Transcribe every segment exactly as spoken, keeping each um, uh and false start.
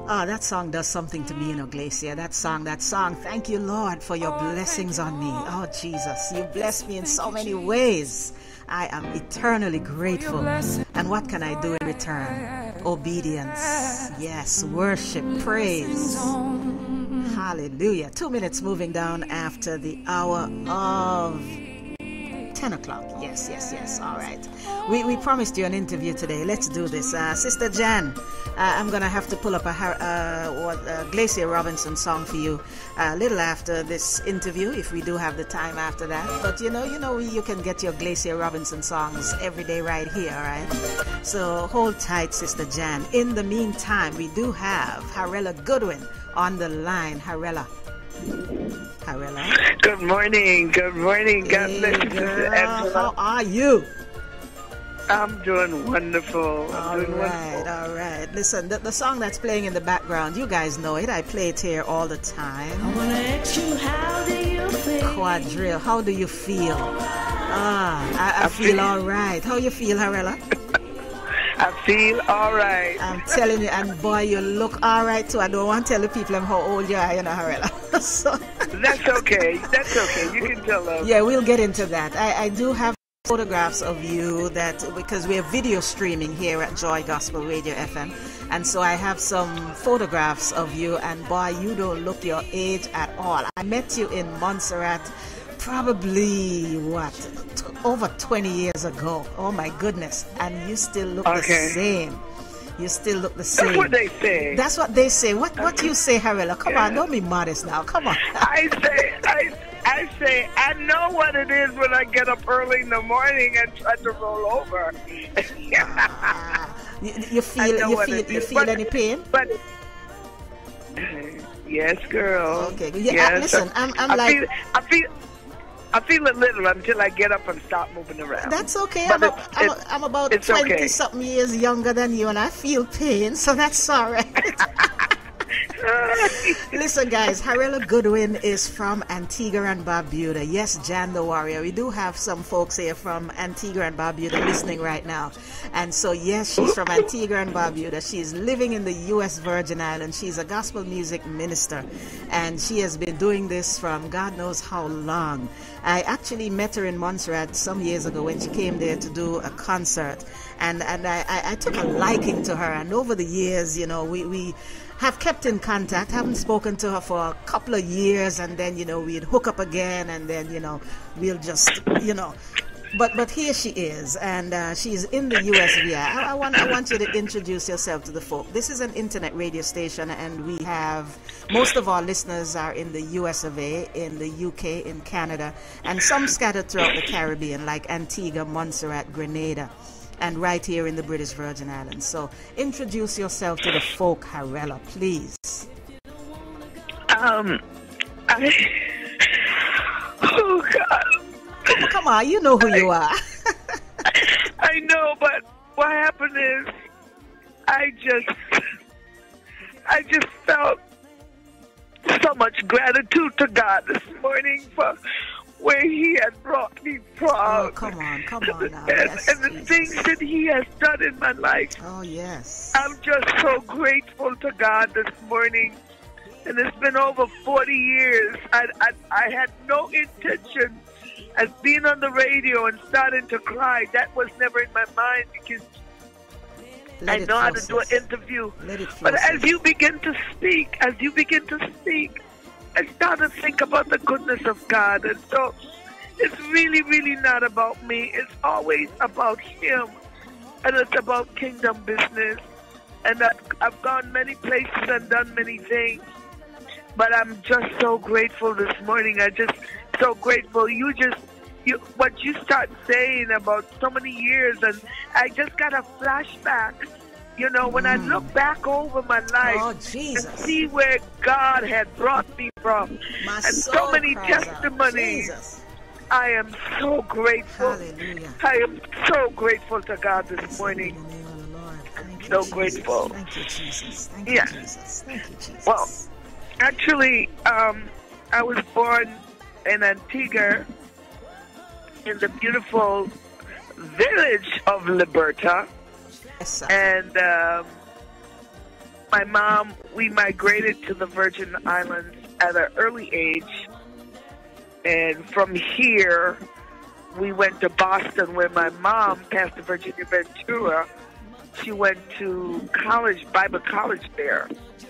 Oh, that song does something to me, you know, Glacia. That song, that song. Thank you, Lord, for your blessings on me. Oh, Jesus, you bless me in so many ways. I am eternally grateful. And what can I do in return? Obedience. Yes, worship, praise. Hallelujah. Two minutes moving down after the hour of ten o'clock. Yes, yes, yes. All right. We, we promised you an interview today. Let's do this. Uh, Sister Jan, uh, I'm going to have to pull up a uh, what, uh, Glacia Robinson song for you a little after this interview, if we do have the time after that. But, you know, you know, you can get your Glacia Robinson songs every day right here, all right? So hold tight, Sister Jan. In the meantime, we do have Harella Goodwin on the line. Harella. Harella. Good morning. Good morning. God hey, bless you, girl. How are you? I'm doing wonderful. I'm all doing right, wonderful. all right. Listen, the, the song that's playing in the background, you guys know it. I play it here all the time. I wanna ask you, how do you feel? Quadrille, how do you feel? Ah, I, I, I feel, feel all right. How you feel, Harella? I feel all right. I'm telling you, and boy, you look all right too. I don't want to tell the people how old you are, you know, Harella. so, That's okay. That's okay. You can tell them. Yeah, we'll get into that. I, I do have photographs of you that, because we're video streaming here at Joy Gospel Radio F M, and so I have some photographs of you, and boy, you don't look your age at all. I met you in Montserrat probably what t- over twenty years ago. Oh my goodness, and you still look okay. the same. You still look the same. That's what they say. That's what they say. What what you say, Harella? Come yeah. on, don't be modest now. Come on. I say I I say I know what it is when I get up early in the morning and try to roll over. ah, you, you feel you feel you feel but, any pain? But yes, girl. Okay. Yeah. Yes. Uh, listen, I'm I'm I like feel, I feel. I feel a little until I get up and start moving around. That's okay. I'm, a, I'm, a, I'm about twenty okay. something years younger than you, and I feel pain, so that's all right. Listen, guys, Harella Goodwin is from Antigua and Barbuda. Yes, Jan the Warrior. We do have some folks here from Antigua and Barbuda listening right now. And so, yes, she's from Antigua and Barbuda. She's living in the U S Virgin Islands. She's a gospel music minister. And she has been doing this from God knows how long. I actually met her in Montserrat some years ago when she came there to do a concert. And, and I, I, I took a liking to her. And over the years, you know, we... we have kept in contact, haven't spoken to her for a couple of years, and then, you know, we'd hook up again, and then, you know, we'll just, you know, but but here she is, and uh, she's in the U S V I. I, I, want, I want you to introduce yourself to the folk. This is an internet radio station, and we have, most of our listeners are in the U S of A, in the U K, in Canada, and some scattered throughout the Caribbean, like Antigua, Montserrat, Grenada, and right here in the British Virgin Islands. So introduce yourself to the folk, Harella, please. Um, I... Oh, God. Come, come on, you know who I, you are. I know, but what happened is I just, I just felt so much gratitude to God this morning for where He has brought me from. Oh, come on, come on now. And, yes, and the Jesus. things that He has done in my life. Oh, yes. I'm just so grateful to God this morning. And it's been over forty years. I, I, I had no intention of being on the radio and starting to cry. That was never in my mind because Let I know how to do an interview. But as you begin to speak, as you begin to speak, I start to think about the goodness of God. And so it's really, really not about me. It's always about Him. And it's about kingdom business. And I've, I've gone many places and done many things. But I'm just so grateful this morning. I just so grateful. You just, you what you start saying about so many years. And I just got a flashback. You know, when mm. I look back over my life oh, Jesus. and see where God had brought me from, my and so many testimonies, I am so grateful. Hallelujah. I am so grateful to God this Blessed morning. Be the name of the Lord. Thank you, So Jesus. grateful. Thank you, Jesus. Thank Yeah. you, Jesus. Thank you, Jesus. Well, actually, um, I was born in Antigua, in the beautiful village of Liberta. Yes, sir. And um, my mom, we migrated to the Virgin Islands at an early age. And from here, we went to Boston, where my mom, Pastor Virginia Ventura, she went to college, Bible college there.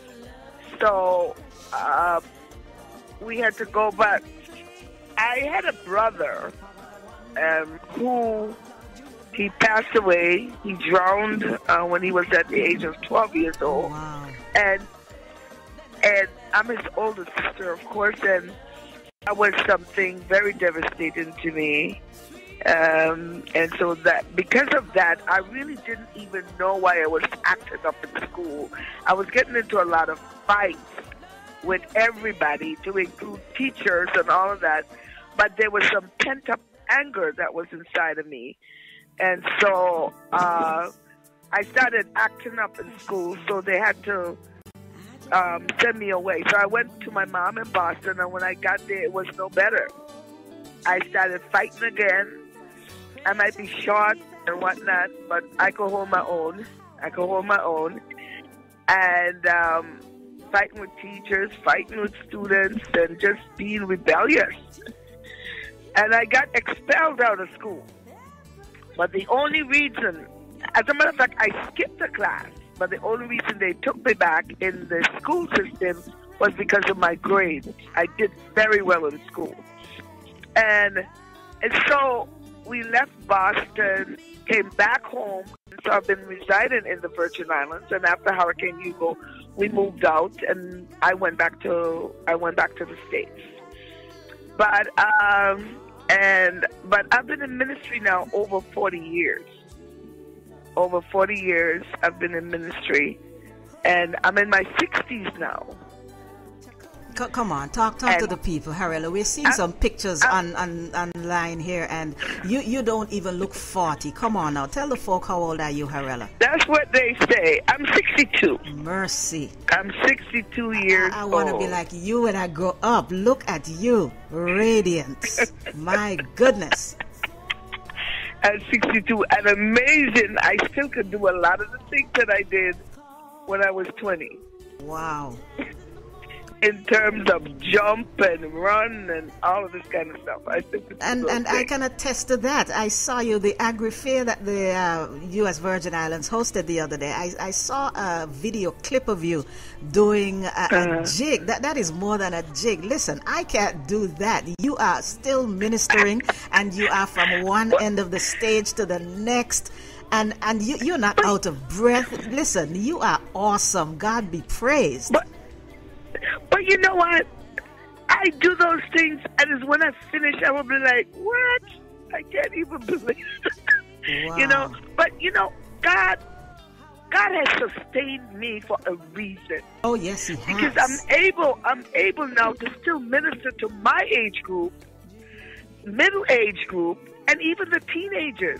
So uh, we had to go back. I had a brother um, who, he passed away. He drowned uh, when he was at the age of twelve years old. Wow. And, and I'm his older sister, of course, and that was something very devastating to me. Um, and so that because of that, I really didn't even know why I was acting up in school. I was getting into a lot of fights with everybody, to include teachers and all of that. But there was some pent-up anger that was inside of me. And so uh, I started acting up in school, so they had to um, send me away. So I went to my mom in Boston, and when I got there, it was no better. I started fighting again. I might be short and whatnot, but I could hold my own. I could hold my own. And um, fighting with teachers, fighting with students, and just being rebellious. And I got expelled out of school. But the only reason, as a matter of fact, I skipped a class, but the only reason they took me back in the school system was because of my grades. I did very well in school. And, and so we left Boston, came back home, so I've been residing in the Virgin Islands. And after Hurricane Hugo, we moved out, and I went back to I went back to the States. But um, and but I've been in ministry now over forty years. Over forty years, I've been in ministry, and I'm in my sixties now. C- come on, talk talk and to the people, Harrella. We're seeing I'm, some pictures I'm, on, on online here, and you, you don't even look forty. Come on now, tell the folk how old are you, Harrella? That's what they say. I'm sixty-two. Mercy. I'm sixty-two years I, I old. want to be like you when I grow up. Look at you, radiance. My goodness. At sixty-two, and amazing, I still can do a lot of the things that I did when I was twenty. Wow. In terms of jump and run and all of this kind of stuff. I think it's And and I can attest to that. I saw you, the Agri Fair that the uh, U S Virgin Islands hosted the other day. I, I saw a video clip of you doing a, uh-huh. a jig. That That is more than a jig. Listen, I can't do that. You are still ministering, and you are from one end of the stage to the next. And and you, you're not out of breath. Listen, you are awesome. God be praised. But, But you know what? I do those things, and it's when I finish, I will be like, what? I can't even believe it. Wow. You know? But, you know, God God has sustained me for a reason. Oh, yes, He has. Because I'm able, I'm able now to still minister to my age group, middle age group, and even the teenagers.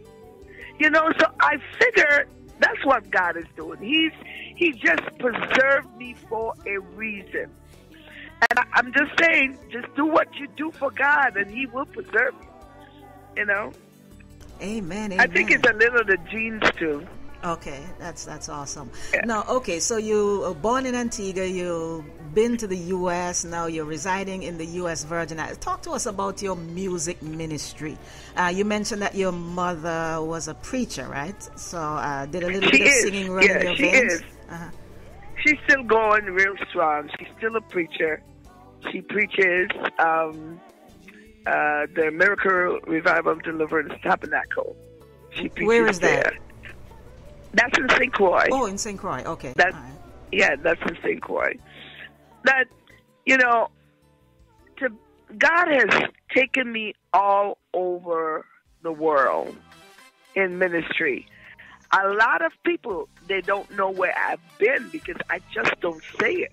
You know, so I figure that's what God is doing. He's He just preserved me for a reason. And I, I'm just saying, just do what you do for God, and He will preserve you. You know? Amen, amen. I think it's a little the genes, too. Okay, that's that's awesome. Yeah. Now, okay, so you were born in Antigua, you've been to the U S, now you're residing in the U S Virgin Islands. Talk to us about your music ministry. Uh, you mentioned that your mother was a preacher, right? So uh, did a little She bit is. of singing run Yeah, in your she veins? is. Uh-huh. She's still going real strong. She's still a preacher. She preaches um, uh, the Miracle Revival Deliverance Tabernacle. She preaches Where is that? there. That's in Saint Croix. Oh, in Saint Croix. Okay. That, All right. Yeah, that's in Saint Croix. That, you know, to, God has taken me all over the world in ministry. A lot of people, they don't know where I've been because I just don't say it.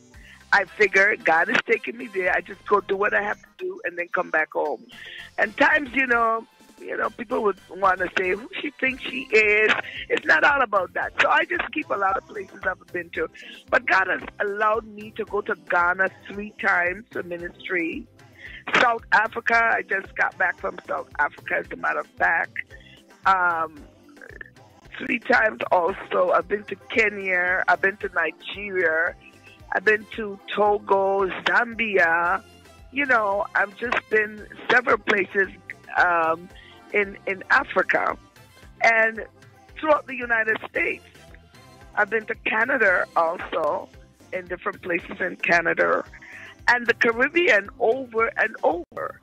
I figure God has taken me there. I just go do what I have to do and then come back home. And times, you know, you know, people would want to say who she thinks she is. It's not all about that. So I just keep a lot of places I've been to. But God has allowed me to go to Ghana three times for ministry. South Africa, I just got back from South Africa, as a matter of fact. Um, three times also. I've been to Kenya. I've been to Nigeria. I've been to Togo, Zambia. You know, I've just been several places um, in in Africa and throughout the United States. I've been to Canada also, in different places in Canada, and the Caribbean over and over.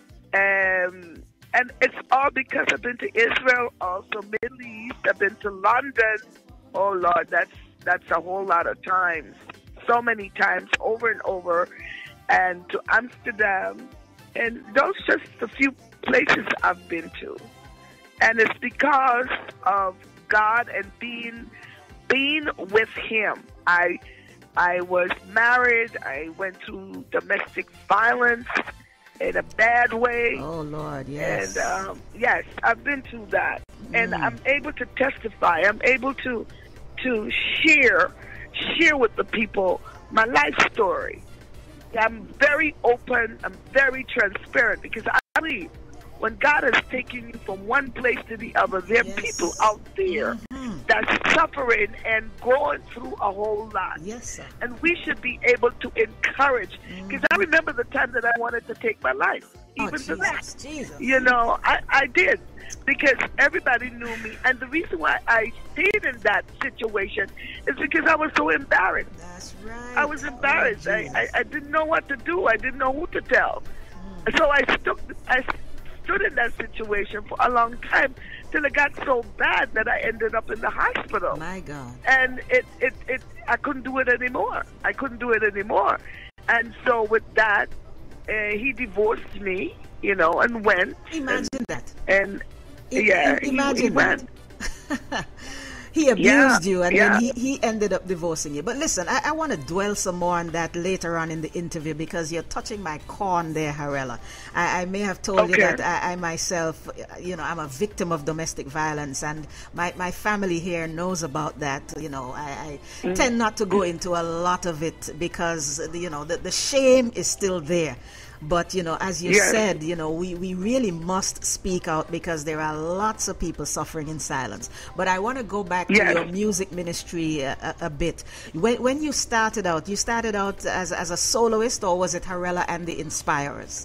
Um, and it's all because I've been to Israel, also Middle East. I've been to London. Oh Lord, that's that's a whole lot of times. So many times, over and over, and to Amsterdam. And those just a few places I've been to. And it's because of God and being being with Him. I I was married. I went through domestic violence in a bad way. Oh, Lord, yes. And, um, yes, I've been through that. Mm. And I'm able to testify. I'm able to to share, share with the people my life story. I'm very open. I'm very transparent because I believe when God has taken you from one place to the other, there are yes. people out there mm-hmm. that's suffering and going through a whole lot. Yes, sir. And we should be able to encourage. Because mm-hmm. I remember the time that I wanted to take my life. Oh, even Jesus, to that. Jesus. You know, I, I did. Because everybody knew me. And the reason why I stayed in that situation is because I was so embarrassed. That's right. I was embarrassed. Oh, I, I, I didn't know what to do. I didn't know who to tell. Mm. So I stuck. I stood in that situation for a long time till it got so bad that I ended up in the hospital. My God. And it, it, it I couldn't do it anymore. I couldn't do it anymore. And so with that, uh, he divorced me, you know, and went. Imagine and, that. And I, yeah, imagine he, he that. went. He abused yeah, you, and yeah. then he, he ended up divorcing you. But listen, I, I want to dwell some more on that later on in the interview because you're touching my corn there, Harella. I, I may have told okay. you that I, I myself, you know, I'm a victim of domestic violence, and my, my family here knows about that. You know, I, I mm. tend not to go into a lot of it because, you know, the, the shame is still there. But, you know, as you yes. said, you know, we, we really must speak out because there are lots of people suffering in silence. But I want to go back to yes. your music ministry a, a, a bit. When, when you started out, you started out as, as a soloist, or was it Harella and the Inspirers?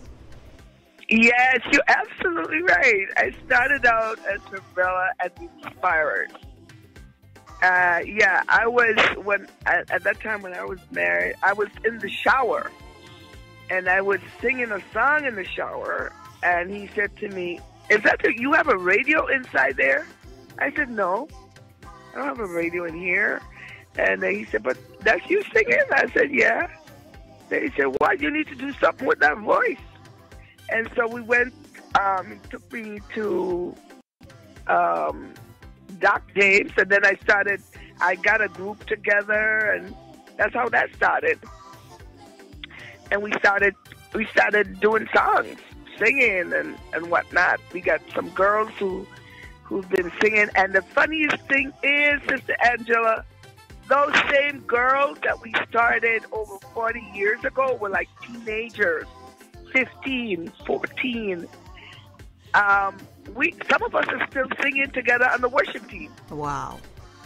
Yes, you're absolutely right. I started out as Harella and the Inspirers. Uh, yeah, I was, when at, at that time when I was married, I was in the shower. And I was singing a song in the shower, and he said to me, "Is that the, you have a radio inside there?" I said, "No, I don't have a radio in here." And then he said, "But that's you singing?" I said, "Yeah." Then he said, "Why, you need to do something with that voice." And so we went, um, he took me to um, Doc James, and then I started, I got a group together, and that's how that started. And we started we started doing songs, singing and, and whatnot. We got some girls who, who've been singing. And the funniest thing is, Sister Angela, those same girls that we started over forty years ago were like teenagers, fifteen, fourteen. Um, we some of us are still singing together on the worship team. Wow.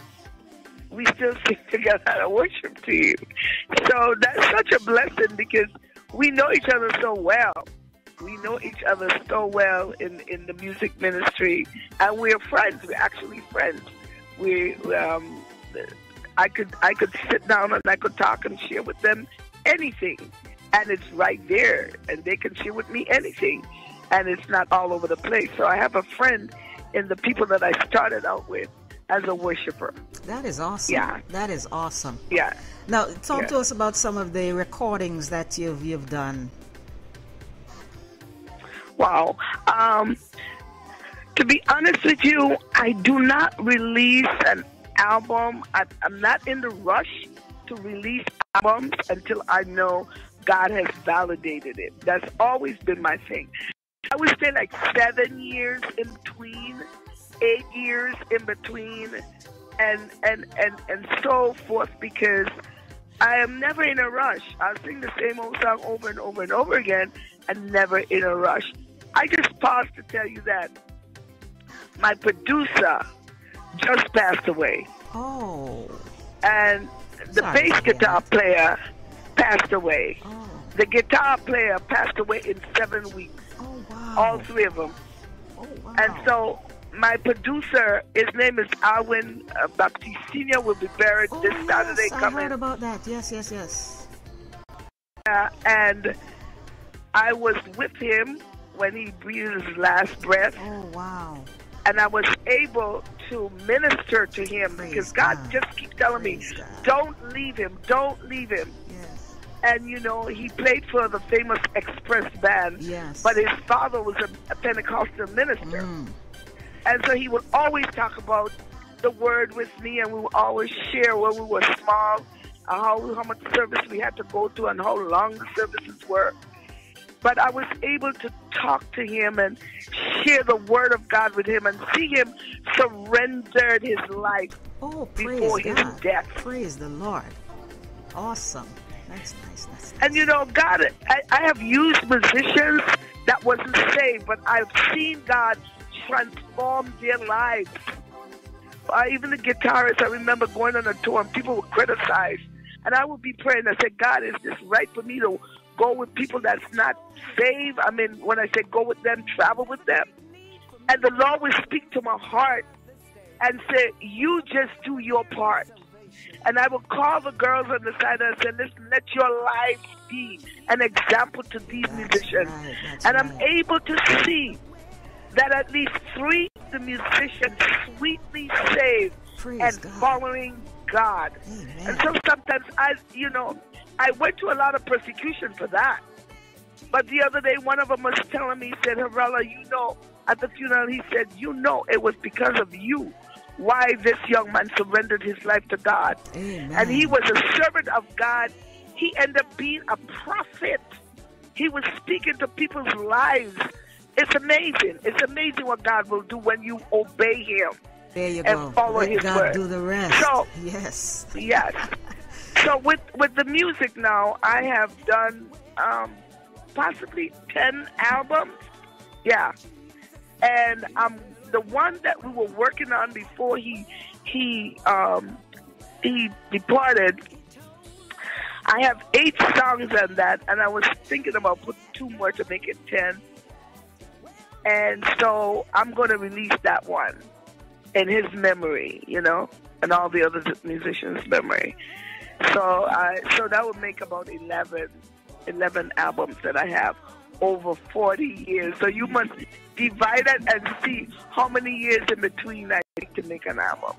We still sing together on a worship team. So that's such a blessing because we know each other so well. We know each other so well in, in the music ministry. And we're friends. We're actually friends. We, um, I could I could sit down and I could talk and share with them anything. And it's right there. And they can share with me anything. And it's not all over the place. So I have a friend in the people that I started out with as a worshiper. That is awesome. Yeah. That is awesome. Yeah. Now, talk yeah. to us about some of the recordings that you've you've done. Wow. Um, to be honest with you, I do not release an album. I, I'm not in the rush to release albums until I know God has validated it. That's always been my thing. I would say like seven years in between, eight years in between, and and, and, and so forth, because I am never in a rush. I'll sing the same old song over and over and over again, and never in a rush. I just paused to tell you that my producer, just passed away. Oh. And the Sorry bass guitar player passed away. Oh. The guitar player passed away in seven weeks. Oh, wow. All three of them. Oh, wow. And so my producer, his name is Alwin uh, Baptiste Senior, will be buried oh, this Saturday yes, coming. I heard about that. Yes, yes, yes. Uh, and I was with him when he breathed his last breath. Oh, wow. And I was able to minister to him. Praise because God, God just keeps telling Praise me, God. Don't leave him, don't leave him. Yes. And, you know, he played for the famous Express Band. Yes. But his father was a, a Pentecostal minister. Mm. And so he would always talk about the word with me, and we would always share when we were small, uh, how, how much service we had to go to and how long the services were. But I was able to talk to him and share the word of God with him and see him surrendered his life oh, before his God. death. Praise the Lord. Awesome. That's nice. That's nice. And you know, God, I, I have used musicians that wasn't saved, but I've seen God transform their lives. Uh, even the guitarist, I remember going on a tour and people would criticize. And I would be praying. I said, God, is this right for me to go with people that's not saved? I mean, when I say go with them, travel with them. And the Lord would speak to my heart and say, you just do your part. And I would call the girls on the side and say, listen, let your life be an example to these that's musicians. Right, and right. I'm able to see that at least three of the musicians sweetly saved Praise and God. following God. Amen. And so sometimes I, you know, I went to a lot of persecution for that. But the other day, one of them was telling me, he said, Harella, you know, at the funeral, he said, you know, it was because of you why this young man surrendered his life to God. Amen. And he was a servant of God. He ended up being a prophet. He was speaking to people's lives. It's amazing. It's amazing what God will do when you obey him. There you and go. follow Let his God word. do the rest. So, yes. Yes. So with, with the music now, I have done um, possibly ten albums. Yeah. And um, the one that we were working on before he he um, he departed, I have eight songs on that, and I was thinking about putting two more to make it ten. And so I'm going to release that one in his memory, you know, and all the other musicians' memory. So I so that would make about eleven, eleven albums that I have over forty years. So you must divide it and see how many years in between I take to make an album.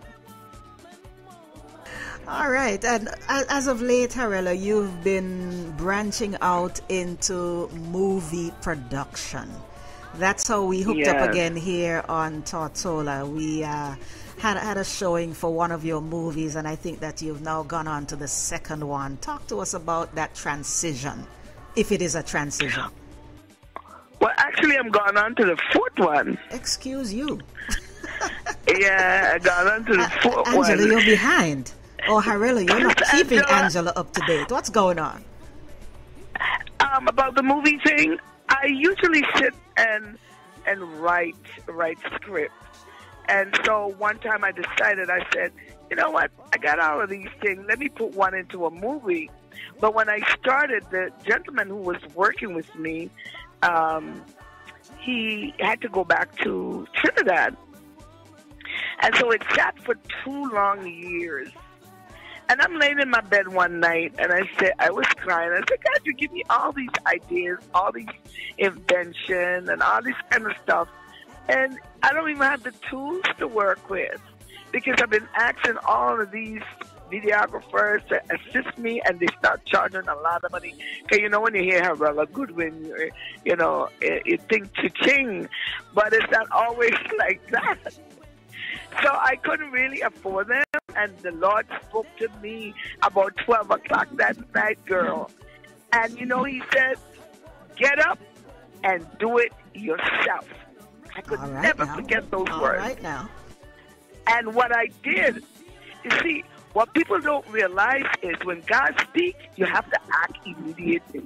All right. And as of late, Harella, you've been branching out into movie production. That's how we hooked yes. up again here on Tortola. We uh, had, had a showing for one of your movies, and I think that you've now gone on to the second one. Talk to us about that transition, if it is a transition. Well, actually, I'm going on to the fourth one. Excuse you. Yeah, I got on to the fourth uh, Angela, one. Angela, you're behind. Oh, Harella, you're not keeping Angela, Angela up to date. What's going on? Um, about the movie thing, I usually sit and and write write script. And so one time I decided, I said, you know what, I got all of these things. Let me put one into a movie. But when I started, the gentleman who was working with me, um, he had to go back to Trinidad. And so it sat for two long years. And I'm laying in my bed one night, and I said, I was crying. I said, God, you give me all these ideas, all these invention, and all this kind of stuff. And I don't even have the tools to work with, because I've been asking all of these videographers to assist me, and they start charging a lot of money. Because, you know, when you hear Harella Goodwin, you, you know, you think cha-ching, but it's not always like that. So I couldn't really afford them, and the Lord spoke to me about twelve o'clock that night, girl. And, you know, he said, get up and do it yourself. I could right never now. forget those All words. right now. And what I did, you see, what people don't realize is when God speaks, you have to act immediately.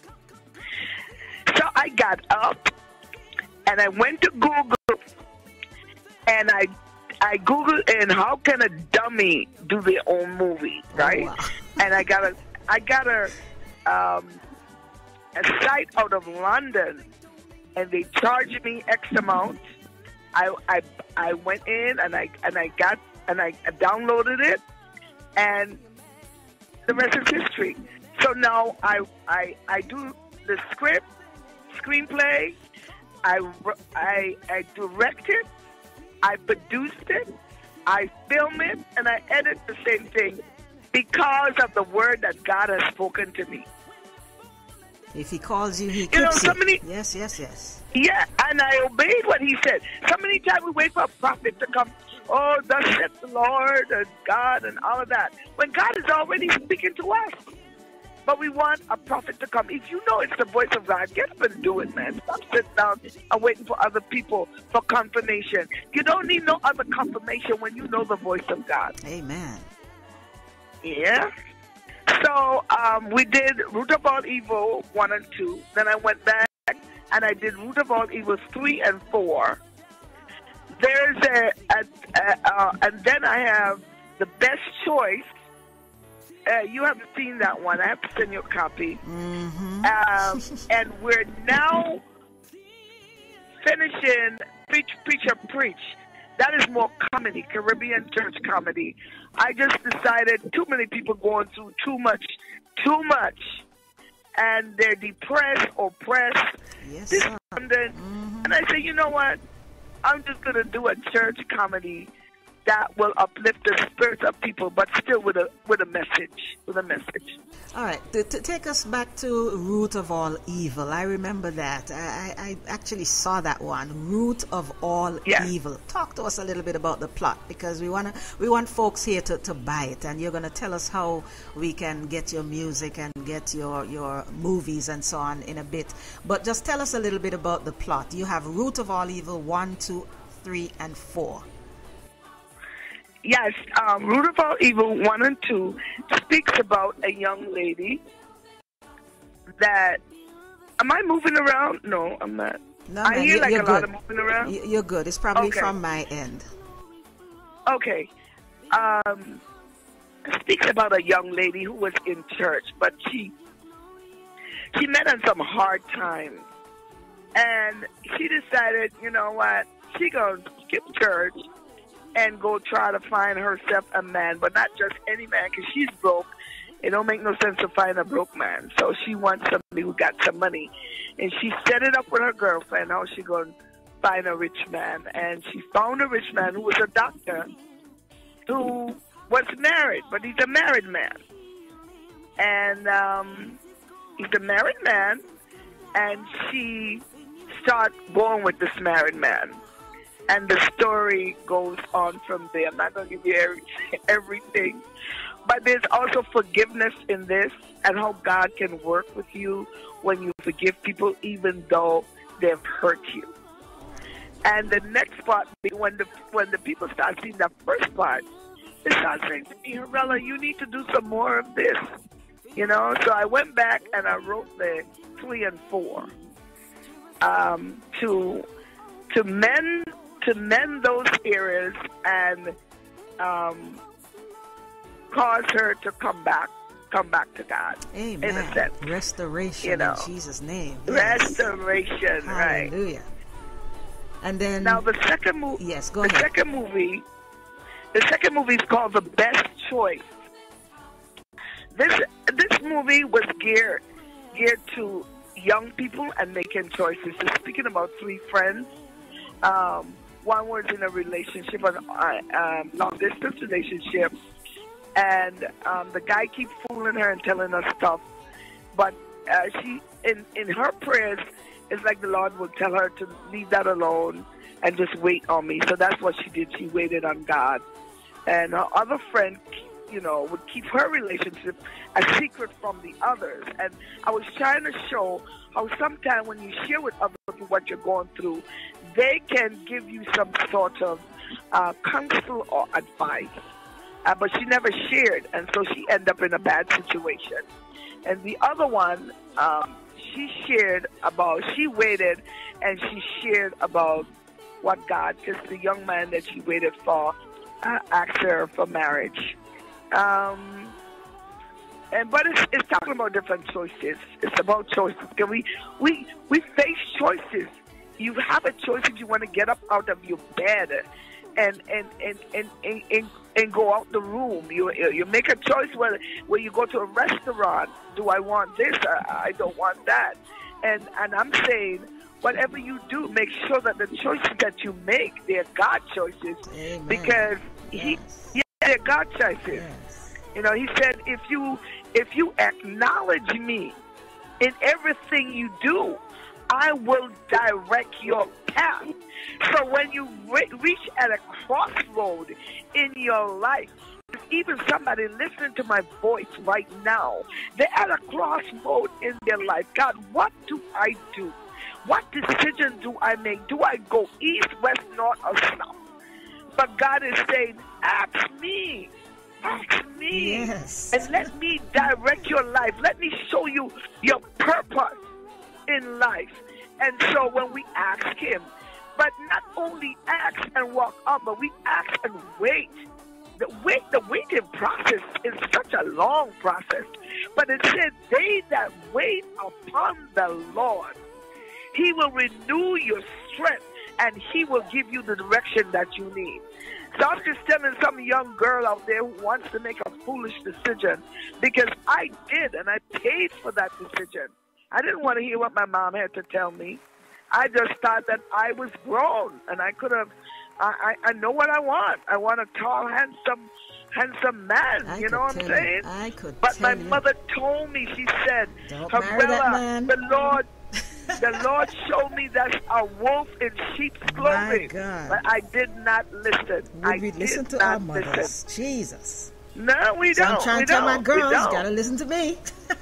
So I got up, and I went to Google, and I I Googled in how can a dummy do their own movie, right? Oh, wow. And I got a, I got a, um, a site out of London, and they charged me X amount. I, I, I went in and I and I got and I downloaded it, and the rest is history. So now I I I do the script, screenplay, I I I direct it, I produced it, I film it, and I edit the same thing because of the word that God has spoken to me. If he calls you, he You know, keeps so you. many, Yes, yes, yes. yeah, and I obeyed what he said. So many times we wait for a prophet to come. Oh, thus said the Lord and God and all of that. When God is already speaking to us. But we want a prophet to come. If you know it's the voice of God, get up and do it, man. Stop sitting down and waiting for other people for confirmation. You don't need no other confirmation when you know the voice of God. Amen. Yeah. So um, we did Root of All Evil one and two. Then I went back and I did Root of All Evil three and four. There's a, a, a uh, and then I have The Best Choice. Uh, you haven't seen that one. I have to send you a copy. Mm-hmm. Um, and we're now finishing Preach, Preacher, Preach. That is more comedy, Caribbean church comedy. I just decided too many people going through too much, too much, and they're depressed, oppressed, Yes, sir. despondent. Mm-hmm. And I say, you know what? I'm just going to do a church comedy that will uplift the spirits of people, but still with a with a message, with a message. All right, to, to take us back to Root of All Evil. I remember that. I, I, I actually saw that one, Root of All Yes. Evil. Talk to us a little bit about the plot, because we wanna we want folks here to, to buy it, and you're gonna tell us how we can get your music and get your your movies and so on in a bit. But just tell us a little bit about the plot. You have Root of All Evil one, two, three, and four. Yes, um, Root of All Evil one and two speaks about a young lady that. Am I moving around? No, I'm not. No, I man, hear you- like you're a lot good. of moving around. You- You're good. It's probably Okay. from my end. Okay. Um, it speaks about a young lady who was in church, but she she met on some hard times, and she decided, you know what, she gonna skip church and go try to find herself a man, but not just any man, because she's broke. It don't make no sense to find a broke man. So she wants somebody who got some money. And she set it up with her girlfriend, how she going to find a rich man. And she found a rich man who was a doctor who was married, but he's a married man. And um, he's a married man, and she starts going with this married man. And the story goes on from there. I'm not going to give you every, everything. But there's also forgiveness in this, and how God can work with you when you forgive people even though they've hurt you. And the next part, when the when the people start seeing that first part, they start saying to me, Harella, you need to do some more of this. You know, so I went back and I wrote the three and four um, to to mend to mend those areas and um, cause her to come back, come back to God. Amen. In a sense. Restoration, You know. in Jesus' name. Yes. Restoration, right? Hallelujah. And then Now the second movie. Yes, go the ahead. second movie. The second movie is called The Best Choice. This this movie was geared geared to young people and making choices. So speaking about three friends. Um, one was in a relationship, an uh, um, long distance relationship, and um, the guy keeps fooling her and telling her stuff. But uh, she, in in her prayers, it's like the Lord would tell her to leave that alone and just wait on me. So that's what she did. She waited on God, and her other friend, you know, would keep her relationship a secret from the others. And I was trying to show how sometimes when you share with other people what you're going through, they can give you some sort of uh, counsel or advice. Uh, but she never shared, and so she ended up in a bad situation. And the other one, um, she shared about, she waited and she shared about what God, just the young man that she waited for, uh, asked her for marriage. Um, and but it's, it's talking about different choices. It's about choices. Can we we we face choices. You have a choice if you want to get up out of your bed and and and and and, and, and go out the room. You you make a choice where where you go to a restaurant. Do I want this? I, I don't want that. And and I'm saying, whatever you do, make sure that the choices that you make, they're God choices. Amen. Because yes. he, yeah, they're God choices. Yes. You know, he said, if you if you acknowledge me in everything you do, I will direct your path. So when you re- reach at a crossroad in your life, even somebody listening to my voice right now, they're at a crossroad in their life. God, what do I do? What decision do I make? Do I go east, west, north, or south? But God is saying, ask me. Ask me. Yes. And let me direct your life. Let me show you your purpose in life. And so when we ask him, but not only ask and walk up, but we ask and wait. The wait, the waiting process is such a long process. But it said, they that wait upon the Lord, he will renew your strength and he will give you the direction that you need. So I'm just telling some young girl out there who wants to make a foolish decision, because I did, and I paid for that decision. I didn't want to hear what my mom had to tell me. I just thought that I was grown, and I could have, I, I, I know what I want. I want a tall, handsome, handsome man, I you know what I'm saying? You. I could But my you. mother told me, she said, Don't marry that Harella, man. the Lord, the Lord showed me that's a wolf in sheep's clothing. My God. But I did not listen. Would I we did listen to not our mothers? listen. Jesus. No, we So don't. I'm trying we to tell don't. my girls, we don't. gotta listen to me.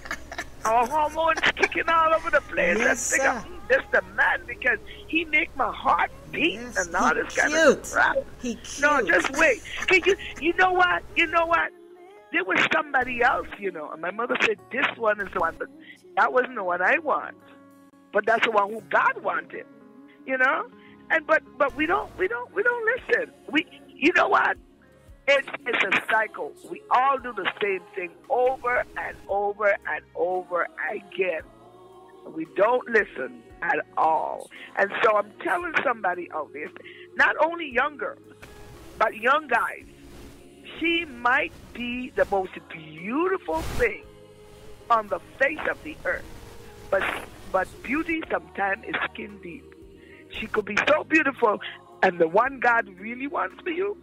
Our hormones kicking all over the place. Yes, I think sir. I'm just the man because he make my heart beat Yes, and all he this kind cute. of crap. He cute. No, just wait. Can you, you know what? You know what? There was somebody else, you know, and my mother said, this one is the one, but that wasn't the one I want. But that's the one who God wanted, you know? And but but we don't we don't we don't listen. We you know what? It's it's a cycle. We all do the same thing over and over and over again. We don't listen at all. And so I'm telling somebody out there, not only young girls, but young guys, she might be the most beautiful thing on the face of the earth. But but beauty sometimes is skin deep. She could be so beautiful, and the one God really wants for you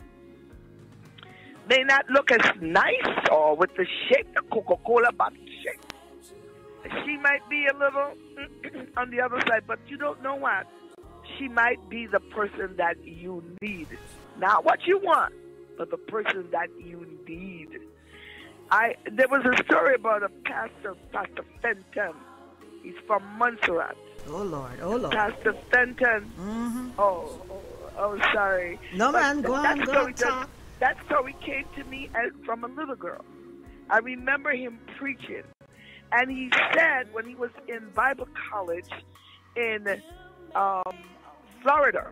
may not look as nice or with the shape, the Coca-Cola bottle shape. She might be a little on the other side, but you don't know what. She might be the person that you need. Not what you want, but the person that you need. I There was a story about a pastor, Pastor Fenton. He's from Montserrat. Oh, Lord. Oh, Lord. Pastor Fenton. Mm-hmm. Oh, oh, oh, sorry. No, But man. Go that on. Go story on. just- Talk. That story came to me as, from a little girl. I remember him preaching. And he said when he was in Bible college in um, Florida,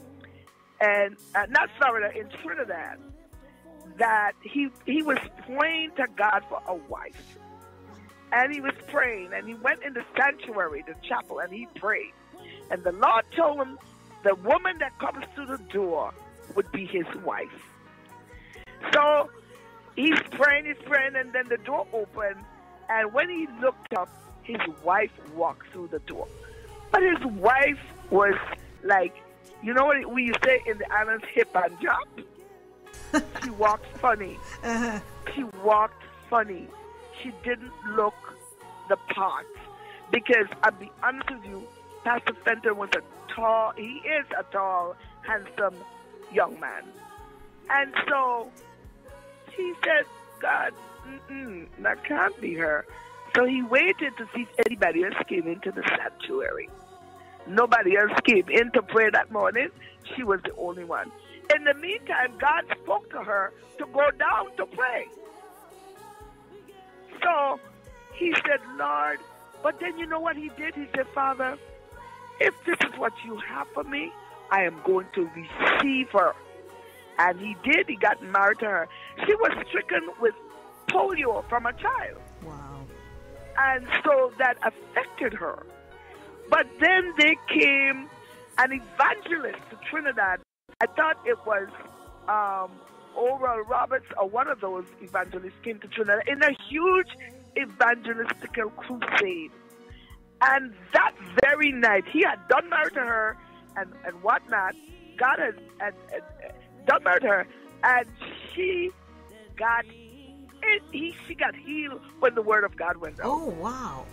and uh, not Florida, in Trinidad, that he he was praying to God for a wife. And he was praying, and he went in the sanctuary, the chapel, and he prayed. And the Lord told him the woman that comes through the door would be his wife. So he's praying, he's praying, and then the door opened. And when he looked up, his wife walked through the door. But his wife was like, you know what we used to say in the islands, hip and jump? She walked funny. Uh-huh. She walked funny. She didn't look the part. Because I'll be honest with you, Pastor Fenton was a tall, he is a tall, handsome young man. And so he said, God, mm-mm, that can't be her. So he waited to see if anybody else came into the sanctuary. Nobody else came in to pray that morning. She was the only one. In the meantime, God spoke to her to go down to pray. So he said, Lord, but then you know what he did? He said, Father, if this is what you have for me, I am going to receive her. And he did. He got married to her. She was stricken with polio from a child. Wow. And so that affected her. But then they came an evangelist to Trinidad. I thought it was um, Oral Roberts or one of those evangelists came to Trinidad in a huge evangelistical crusade. And that very night, he had done married to her and, and whatnot. God had, had, had done married to her, and she got it, he, she got healed when the word of God went out. Oh, wow.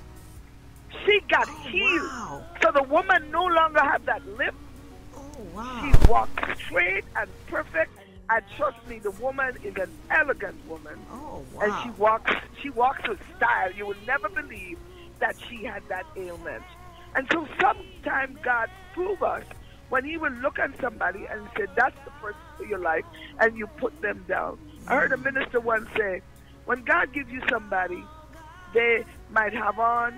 She got oh, healed. Wow. So the woman no longer had that limp. Oh, wow. She walked straight and perfect. And trust me, the woman is an elegant woman. Oh, wow. And she walks, she walks with style. You would never believe that she had that ailment. And so sometimes God proves us when he will look at somebody and say, that's the person for your life, and you put them down. I heard a minister once say, when God gives you somebody, they might have on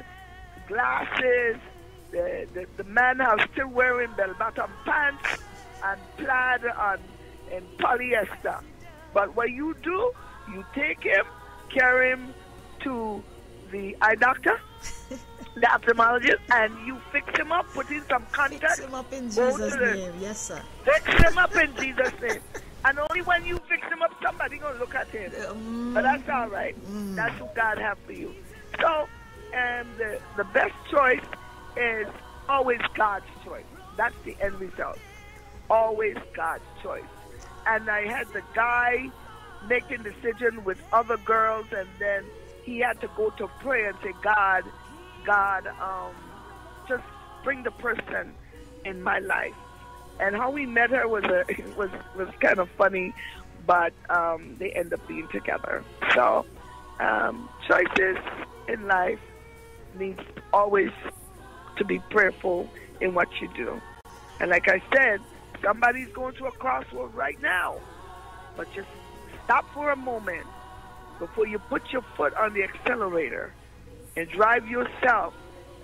glasses, the, the, the man has still wearing bell-bottom pants and plaid on in polyester. But what you do, you take him, carry him to the eye doctor, the ophthalmologist, and you fix him up, put in some contact. Fix him up in Jesus' name, yes, sir. Fix him up in Jesus' name. And only when you fix him up, somebody gonna look at him. Mm. But that's all right. Mm. That's what God have for you. So, and the, the best choice is always God's choice. That's the end result. Always God's choice. And I had the guy making decision with other girls, and then he had to go to prayer and say, God, God, um, just bring the person in my life. And how we met her was a, was was kind of funny, but um, they end up being together. So um, choices in life needs always to be prayerful in what you do. And like I said, somebody's going through a crossroad right now, but just stop for a moment before you put your foot on the accelerator and drive yourself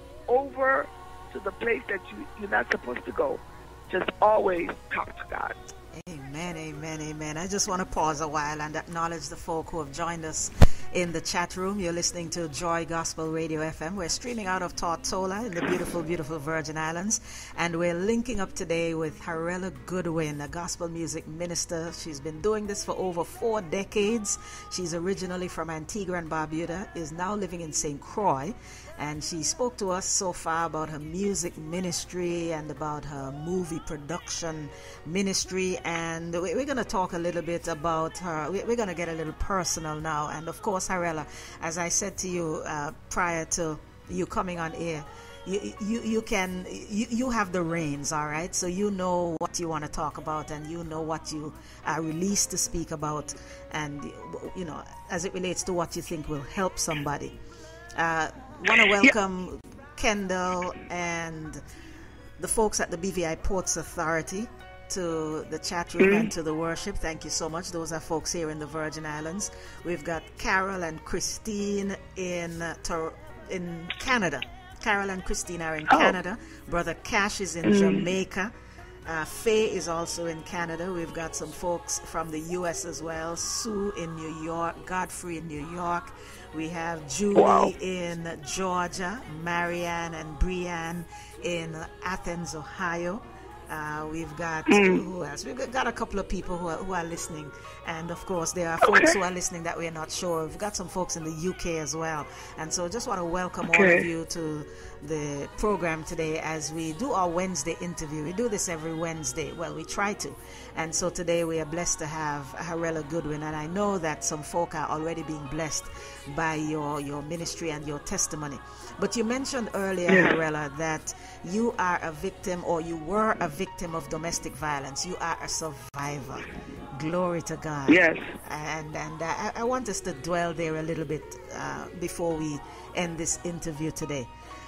over to the place that you, you're not supposed to go. Just always talk to God. Amen, amen, amen. I just want to pause a while and acknowledge the folk who have joined us in the chat room. You're listening to Joy Gospel Radio F M. We're streaming out of Tortola in the beautiful, beautiful Virgin Islands. And we're linking up today with Harella Goodwin, a gospel music minister. She's been doing this for over four decades. She's originally from Antigua and Barbuda, is now living in Saint Croix. And she spoke to us so far about her music ministry and about her movie production ministry. And we're going to talk a little bit about her. We're going to get a little personal now. And of course, Harella, as I said to you uh, prior to you coming on air, you you, you can you, you have the reins, all right? So you know what you want to talk about, and you know what you are released to speak about, and you know, as it relates to what you think will help somebody. Uh, want to welcome yeah. Kendall and the folks at the B V I Ports Authority to the chat room mm-hmm. and to the worship. Thank you so much. Those are folks here in the Virgin Islands. We've got Carol and Christine in uh, Tor- in Canada. Carol and Christine are in oh. Canada. Brother Cash is in mm-hmm. Jamaica. Uh, Faye is also in Canada. We've got some folks from the U S as well. Sue in New York. Godfrey in New York. We have Julie wow. in Georgia. Marianne and Brianne in Athens, Ohio. Uh, we've got mm. who else? We've got a couple of people who are, who are listening, and of course there are folks okay. who are listening that we're not sure. We've got some folks in the U K as well, and so just want to welcome okay. all of you to the program today as we do our Wednesday interview. We do this every Wednesday. Well, we try to, and so today we are blessed to have Harella Goodwin, and I know that some folk are already being blessed by your your ministry and your testimony. But you mentioned earlier, yeah. Harella, that you are a victim, or you were a victim of domestic violence. You are a survivor. Glory to God. Yes. And and uh, I, I want us to dwell there a little bit uh, before we end this interview today.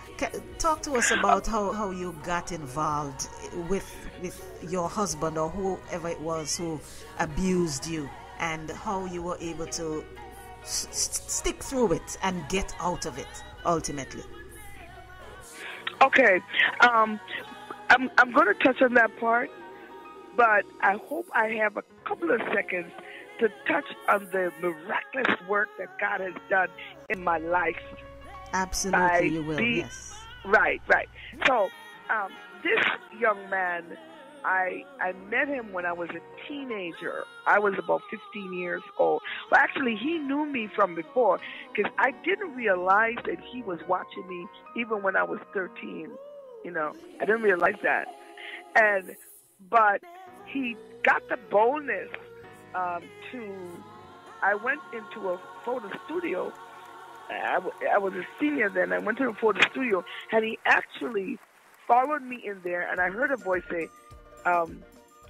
Talk to us about how, how you got involved with with your husband or whoever it was who abused you, and how you were able to s- stick through it and get out of it ultimately. Okay. Um, I'm I'm going to touch on that part, but I hope I have a couple of seconds to touch on the miraculous work that God has done in my life. Absolutely, you will. Be, yes. Right, right. So um, this young man, I I met him when I was a teenager. I was about fifteen years old. Well, actually, he knew me from before because I didn't realize that he was watching me even when I was thirteen. You know, I didn't realize that. And but he got the boldness um, to. I went into a photo studio. I, w- I was a senior then. I went to a photo studio, and he actually followed me in there, and I heard a voice say, um,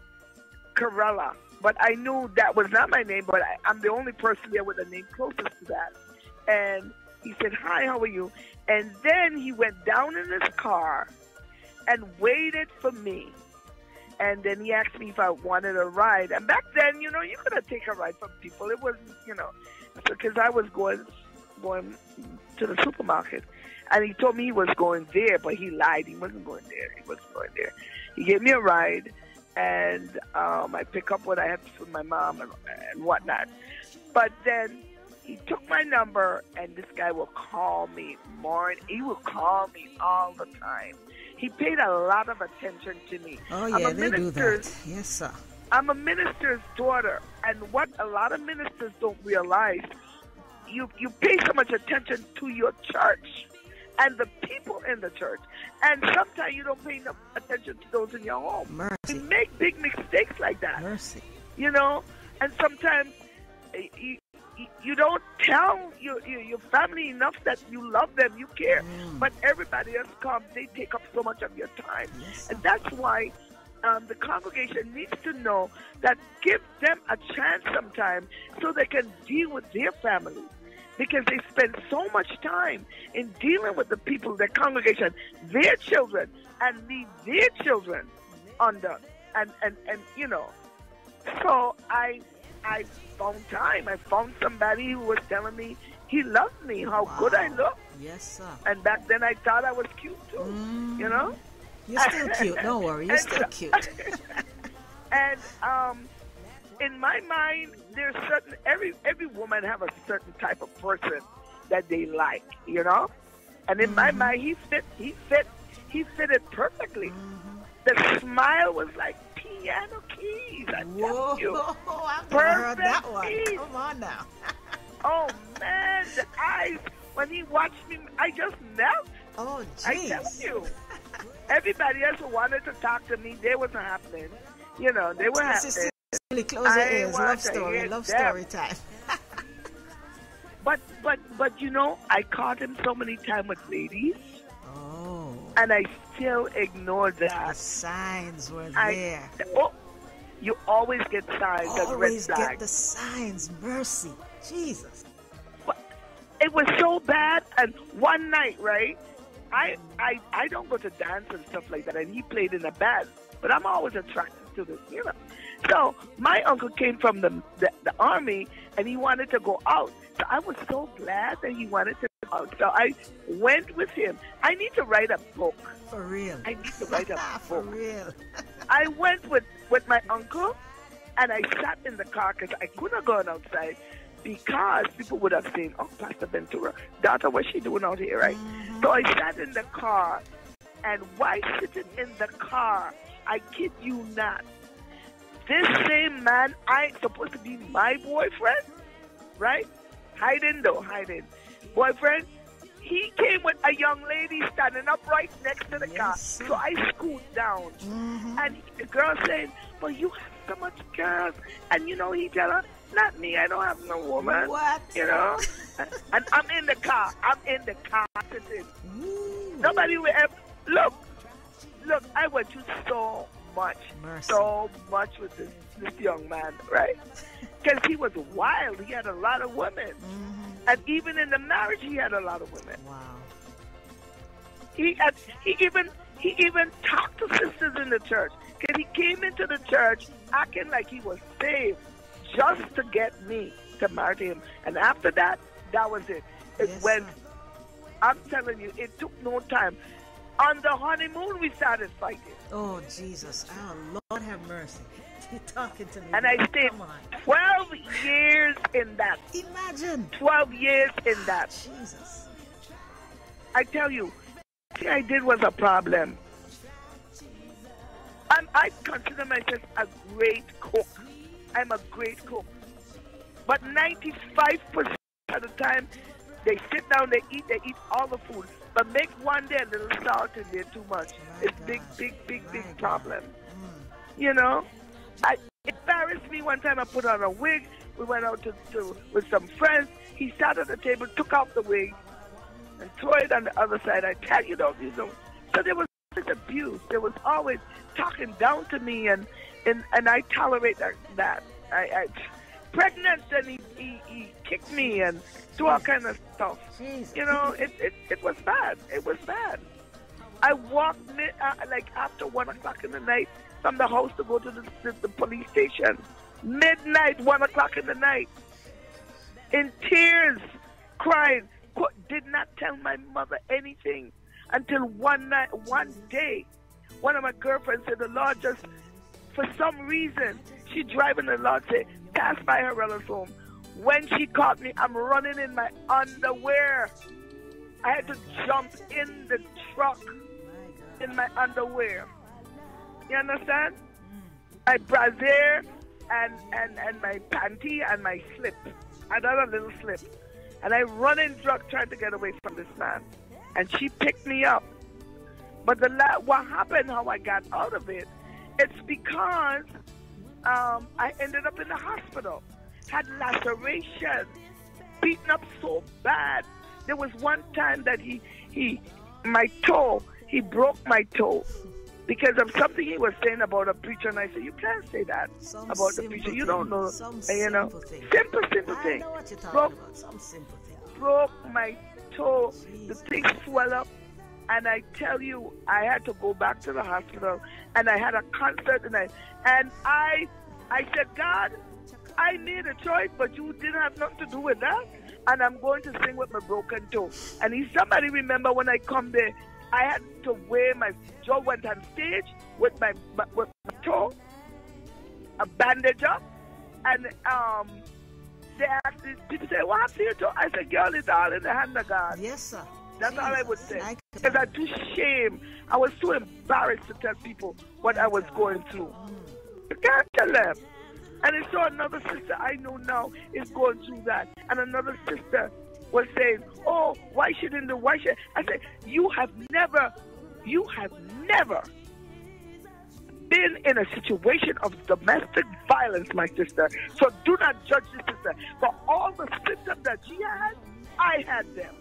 Harella. But I knew that was not my name, but I, I'm the only person there with a name closest to that. And he said, hi, how are you? And then he went down in his car and waited for me. And then he asked me if I wanted a ride. And back then, you know, you couldn't take a ride from people. It wasn't, you know, because I was going going to the supermarket. And he told me he was going there, but he lied. He wasn't going there. He wasn't going there. He gave me a ride, and um, I pick up what I had for my mom and, and whatnot. But then he took my number, and this guy will call me more. He will call me all the time. He paid a lot of attention to me. Oh, yeah, they do that. Yes, sir. I'm a minister's daughter, and what a lot of ministers don't realize, you, you pay so much attention to your church and the people in the church. And sometimes you don't pay enough attention to those in your home. Mercy. You make big mistakes like that. Mercy. You know? And sometimes you, you, you don't tell your, your, your family enough that you love them, you care. Mm. But everybody else comes, they take up so much of your time. Yes. And that's why um, the congregation needs to know that give them a chance sometime so they can deal with their family. Because they spend so much time in dealing with the people, their congregation, their children, and leave their children under. And, and, and you know, so I I found time. I found somebody who was telling me he loved me, how wow. good I look. Yes, sir. And back then I thought I was cute too, mm. you know? You're still cute, don't worry, you're still cute. And um, in my mind, there's certain, every every woman have a certain type of person that they like, you know? And in mm-hmm. my mind, he fit, he fit, he fitted perfectly. Mm-hmm. The smile was like piano keys, I Whoa, tell you. I've never heard that one. Keys. Come on now. Oh, man, the eyes, when he watched me, I just melt. Oh, jeez. I tell you. Everybody else who wanted to talk to me, they wasn't happening. You know, they were happening. Really close your ears. Love story, love them. story time. but, but, but, you know, I caught him so many times with ladies. Oh. And I still ignored that. The signs were I, there. Oh, you always get signs. Always red get the signs. Mercy. Jesus. But it was so bad. And one night, right, I, I, I don't go to dance and stuff like that. And he played in a band. But I'm always attracted to this, you know. So my uncle came from the, the the army, and he wanted to go out. So I was so glad that he wanted to go out. So I went with him. I need to write a book. For real. I need to write a book. For real. I went with, with my uncle, and I sat in the car because I couldn't go outside because people would have seen, oh, Pastor Ventura, daughter, what's she doing out here, right? Mm-hmm. So I sat in the car, and while sitting in the car, I kid you not, this same man, I supposed to be my boyfriend, right? Hiding though, hiding. Boyfriend, he came with a young lady standing up right next to the yes, car. Sir. So I scoot down. Mm-hmm. And the girl saying, but you have so much girls. And you know, he tell her, not me, I don't have no woman. What? You know? And I'm in the car. I'm in the car sitting. Ooh. Nobody will ever, look, look, I went through so much, Mercy. so much with this, this young man, right? Because he was wild. He had a lot of women. Mm-hmm. And even in the marriage, he had a lot of women. Wow. He had, he even he even talked to sisters in the church. Because he came into the church acting like he was saved just to get me to marry him. And after that, that was it. It yes, went, sir. I'm telling you, it took no time. On the honeymoon, we started fighting. Oh, Jesus. Oh, Lord have mercy. You're talking to me. And I stayed twelve years in that. Imagine. twelve years in that. Jesus. I tell you, what I did was a problem. I'm, I consider myself a great cook. I'm a great cook. But ninety-five percent of the time, they sit down, they eat, they eat all the food. But make one day a little salt in there too much. My It's God. big, big, big, My big God. problem. Mm. You know? I, it embarrassed me one time. I put on a wig. We went out to, to with some friends. He sat at the table, took off the wig, and threw it on the other side. I tell you, don't you know? So there was always abuse. There was always talking down to me, and and, and I tolerate that. that. I, I pregnant, and he, he, he kicked me and do all kind of stuff. Jesus. You know, it, it it was bad. It was bad. I walked mid, uh, like after one o'clock in the night from the house to go to the, the, the police station. Midnight, one o'clock in the night, in tears, crying. Co- Did not tell my mother anything until one night, one day, one of my girlfriends said, "The Lord just, for some reason, she driving the Lord said, pass by Harella's home." When she caught me, I'm running in my underwear. I had to jump in the truck in my underwear. You understand? My brassiere and, and, and my panty and my slip. Another little slip. And I run in truck trying to get away from this man. And she picked me up. But the la- what happened, how I got out of it, it's because um, I ended up in the hospital. Had laceration, beaten up so bad. There was one time that he, he, my toe, he broke my toe because of something he was saying about a preacher. And I said, you can't say that Some about the preacher. You don't know. Some And, you know, simple thing. simple, simple I thing. know what you're talking Broke, about. Some simple thing. broke my toe. Jeez. The thing swelled up. And I tell you, I had to go back to the hospital. And I had a concert. And I, and I, I said, God, I made a choice, but you didn't have nothing to do with that. And I'm going to sing with my broken toe. And if somebody remember when I come there, I had to wear my, Joe went on stage with my, with my toe, a bandage up, and um, they asked, people say, what happened to your toe? I said, girl, it's all in the hand of God. Yes, sir. That's Jesus. all I would say. I Because I'm too shame. I was too embarrassed to tell people what I was going through. You can't tell them. And I saw another sister I know now is going through that. And another sister was saying, oh, why shouldn't the, why should, I said, you have never, you have never been in a situation of domestic violence, my sister. So do not judge this sister. For all the symptoms that she had, I had them.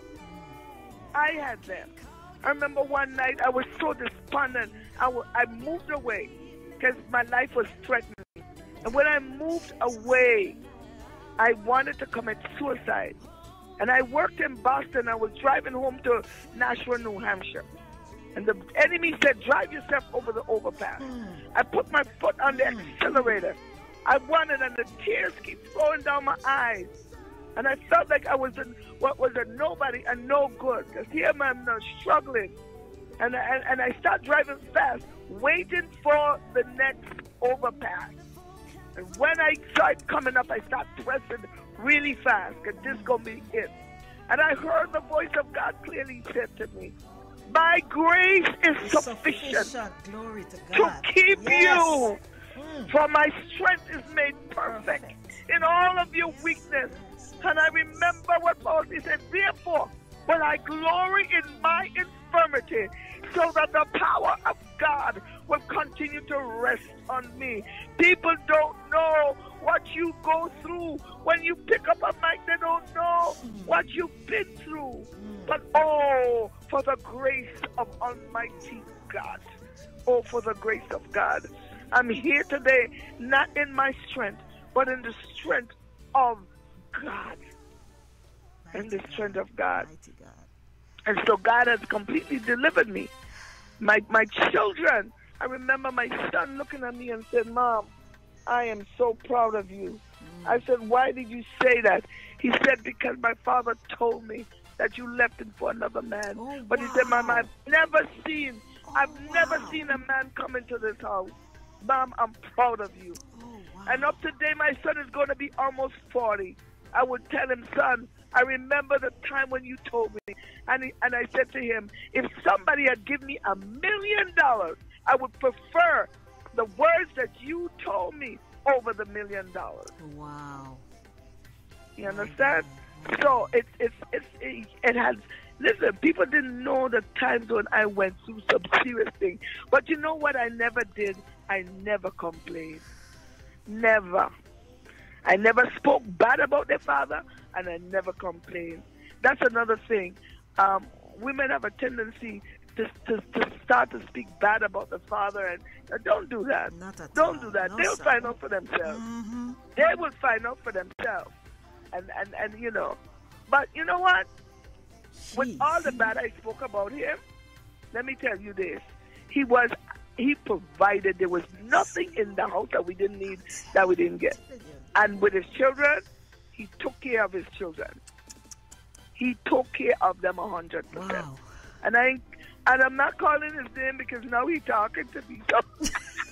I had them. I remember one night I was so despondent. I, w- I moved away because my life was threatened. And when I moved away, I wanted to commit suicide. And I worked in Boston. I was driving home to Nashua, New Hampshire. And the enemy said, drive yourself over the overpass. Mm. I put my foot on the accelerator. I wanted, and the tears keep flowing down my eyes. And I felt like I was a, what was a nobody and no good. Because here I'm now struggling. And, and, and I start driving fast, waiting for the next overpass. And when I start coming up, I start pressing really fast, because this is going to be it. And I heard the voice of God clearly said to me, my grace is It's sufficient, sufficient. Glory to God. to keep Yes. you. Mm. For my strength is made perfect, Perfect. in all of your weakness. And I remember what Paul said, therefore, will I glory in my infirmity, so that the power of God will continue to rest on me. People don't know what you go through. When you pick up a mic, they don't know what you've been through. But oh, for the grace of Almighty God. Oh, for the grace of God. I'm here today, not in my strength, but in the strength of God. In the strength of God. Mighty God. And so God has completely delivered me. My my children, I remember my son looking at me and said, Mom, I am so proud of you. Mm. I said, why did you say that? He said, because my father told me that you left him for another man. Oh, but wow. he said, Mom, I've never seen, Oh, I've wow. never seen a man come into this house. Mom, I'm proud of you. Oh, wow. And up to today, my son is going to be almost forty. I would tell him, son, I remember the time when you told me. And, he, and I said to him, if somebody had given me a million dollars, I would prefer the words that you told me over the million dollars. Wow. You understand? So it's it's it's it, it has. Listen, people didn't know the times when I went through some serious things. But you know what I never did? I never complained. Never. I never spoke bad about their father, and I never complained. That's another thing. Um, women have a tendency to, to to start to speak bad about the father, and uh, don't do that. Not at don't all. do that. No, They'll sir. find out for themselves. Mm-hmm. They will find out for themselves. And, and, and you know, but you know what? With Jeez. all the bad I spoke about him, let me tell you this. He was, he provided. There was nothing in the house that we didn't need, that we didn't get. And with his children, he took care of his children. He took care of them a hundred percent. Wow. And I, and I'm not calling his name because now he's talking to me. So.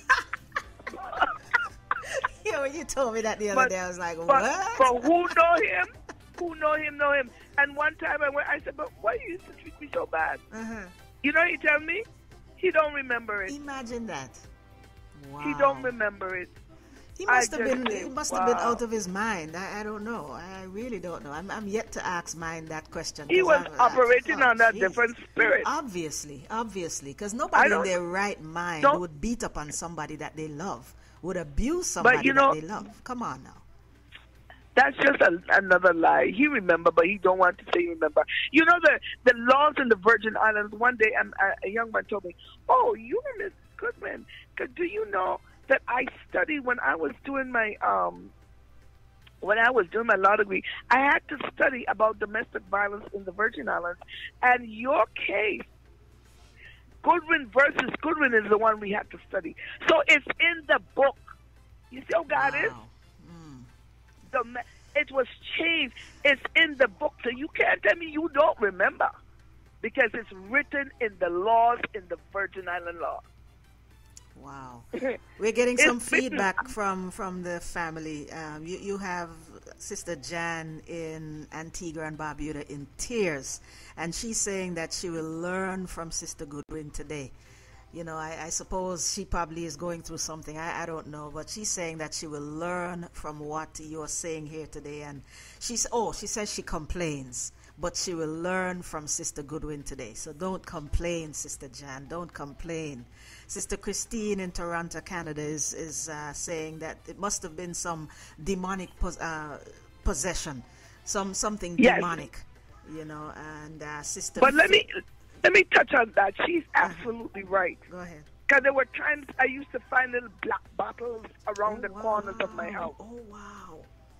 Yeah, when you told me that the other But- day, I was like, But, what? but who know him? Who know him, know him. And one time I went, I said, but why you used to treat me so bad? Uh-huh. You know, he tell me, he don't remember it. Imagine that. Wow. He don't remember it. He must I have just been. think, He must have been wow. out of his mind. I, I don't know. I really don't know. I'm, I'm yet to ask mine that question. He 'cause was I- I- operating oh, on that jeez. different spirit. Obviously, obviously, because I nobody in don't- their right mind don't- would beat up on somebody that they love, would abuse somebody you know- that they love. Come on now. That's just a, another lie. He remember, but he don't want to say remember. You know the the laws in the Virgin Islands. One day, um, a, a young man told me, "Oh, you are Miss Goodwin. 'Cause do you know that I studied when I was doing my um when I was doing my law degree? I had to study about domestic violence in the Virgin Islands, and your case." Goodwin versus Goodwin is the one we had to study. So it's in the book. You see how God is? Wow. Mm. The, ma- it was changed. It's in the book. So you can't tell me you don't remember. Because it's written in the laws in the Virgin Island law. Wow. We're getting some It's written- feedback from, from the family. Um, you, you have Sister Jan in Antigua and Barbuda in tears. And she's saying that she will learn from Sister Goodwin today. You know, I, I suppose she probably is going through something. I, I don't know. But she's saying that she will learn from what you're saying here today. And she's, oh, she says she complains. But she will learn from Sister Goodwin today. So don't complain, Sister Jan. Don't complain. Sister Christine in Toronto, Canada, is, is uh, saying that it must have been some demonic pos- uh, possession, some something Yes. demonic, you know. And uh, Sister, But let Fa- me let me touch on that. She's absolutely right. go ahead. Because there were times I used to find little black bottles around Oh, the corners of my wow. house. Oh wow!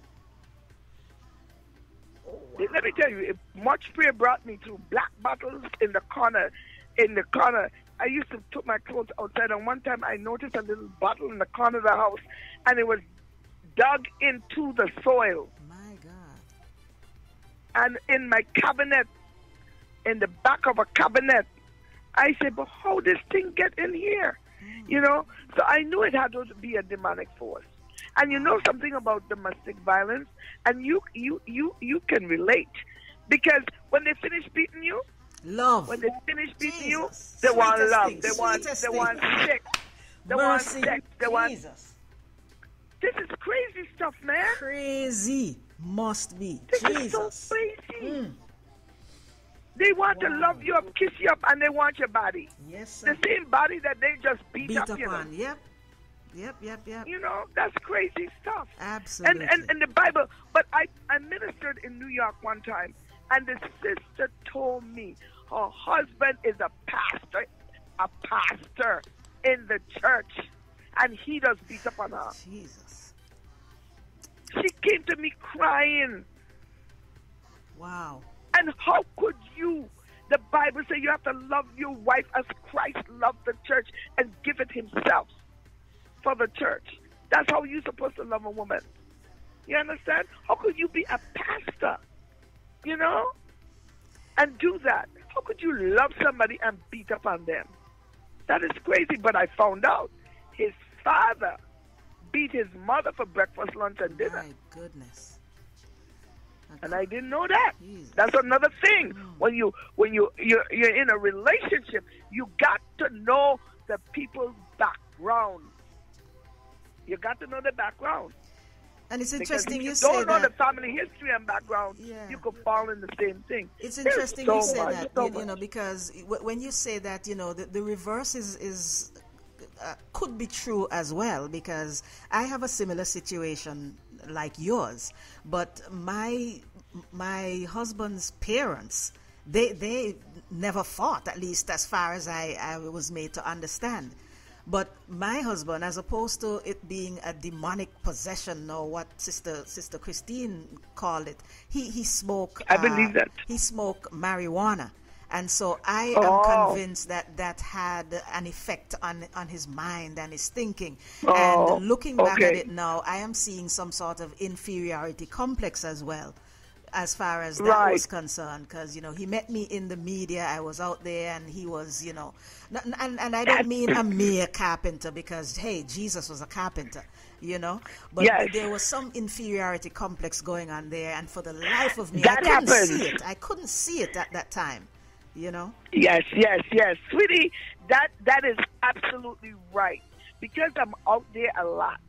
Let me tell you, if much prayer brought me to black bottles in the corner, in the corner. I used to put my clothes outside, and one time I noticed a little bottle in the corner of the house, and it was dug into the soil. My God! And in my cabinet, in the back of a cabinet, I said, but how this thing get in here? Mm. You know? So I knew it had to be a demonic force. And you know something about domestic violence, and you you you you can relate, because when they finish beating you, Love. when they finish beating Jesus. you, they want Sweetest love, thing, they want sweetest they thing. want sex, they Mercy. want sex, they want. Jesus. This is crazy stuff, man. Crazy must be. This Jesus. is so crazy. Mm. They want to Wow. love you up, kiss you up, and they want your body. Yes, sir. The same body that they just beat, Beat up, up you know. on. Yep. Yep, yep, yep. You know, that's crazy stuff. Absolutely. And, and and the Bible, but I, I ministered in New York one time, and the sister told me her husband is a pastor, a pastor in the church, and he does beat up on her. Jesus. She came to me crying. Wow. And how could you? The Bible says you have to love your wife as Christ loved the church and give it himself for the church. That's how you're supposed to love a woman. You understand? How could you be a pastor? You know? and do that? How could you love somebody and beat up on them? That is crazy. But I found out his father beat his mother for breakfast, lunch, and dinner. My goodness. And I didn't know that. Jesus. That's another thing. Mm. When you when you you're, you're in a relationship, you got to know the people's background. You got to know the background. And it's Because interesting if you, you say don't know that. the family history and background, Yeah. you could fall in the same thing. It's There's interesting so you say much, that, so you, you know, much. because w- when you say that, you know, the, the reverse is, is uh, could be true as well, because I have a similar situation like yours, but my my husband's parents, they they never fought, at least as far as I, I was made to understand. But my husband, as opposed to it being a demonic possession or what Sister Sister Christine called it, he he smoked. I believe that. He smoked marijuana, and so I Oh. am convinced that that had an effect on on his mind and his thinking. Oh, And looking back at okay. it now, I am seeing some sort of inferiority complex as well, as far as that Right. was concerned, because you know he met me in the media. I was out there, and he was, you know, n- and and I don't mean a mere carpenter, because hey, Jesus was a carpenter, you know. But Yes. there was some inferiority complex going on there, and for the life of me, That I couldn't happens. see it. I couldn't see it at that time, you know. Yes, yes, yes. Sweetie, that that is absolutely right. Because I'm out there a lot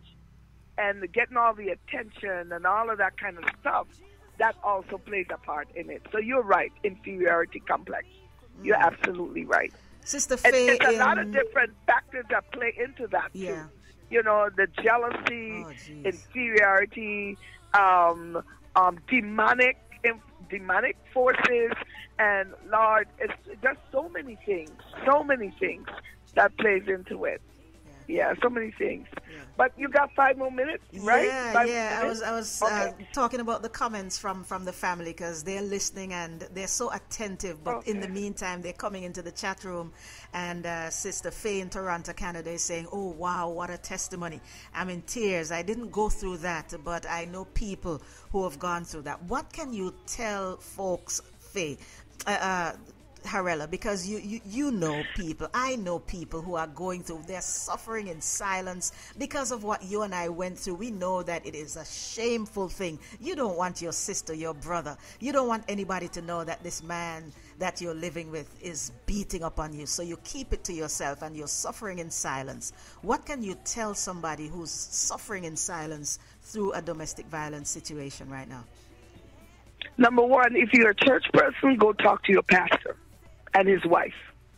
and getting all the attention and all of that kind of stuff, that also plays a part in it. So you're right, inferiority complex. You're absolutely right. Sister And Faye, it's a lot of in- different factors that play into that, Yeah. too. You know, the jealousy, Oh, jeez. inferiority, um, um, demonic, inf- demonic forces, and Lord, it's just so many things, so many things that plays into it. Yeah, so many things. Yeah. But you got five more minutes, right? Yeah, Five yeah. I minutes? was, I was Okay. uh, talking about the comments from from the family, because they're listening and they're so attentive. But in the Okay. meantime, they're coming into the chat room, and uh, Sister Faye in Toronto, Canada, is saying, "Oh wow, what a testimony! I'm in tears. I didn't go through that, but I know people who have gone through that." What can you tell folks, Faye? Uh, uh, Harella, because you, you you know people, I know people who are going through, they're suffering in silence because of what you and I went through. We know that it is a shameful thing. You don't want your sister, your brother, you don't want anybody to know that this man that you're living with is beating up on you, so you keep it to yourself and you're suffering in silence. What can you tell somebody who's suffering in silence through a domestic violence situation right now? Number one, if you're a church person, go talk to your pastor and his wife.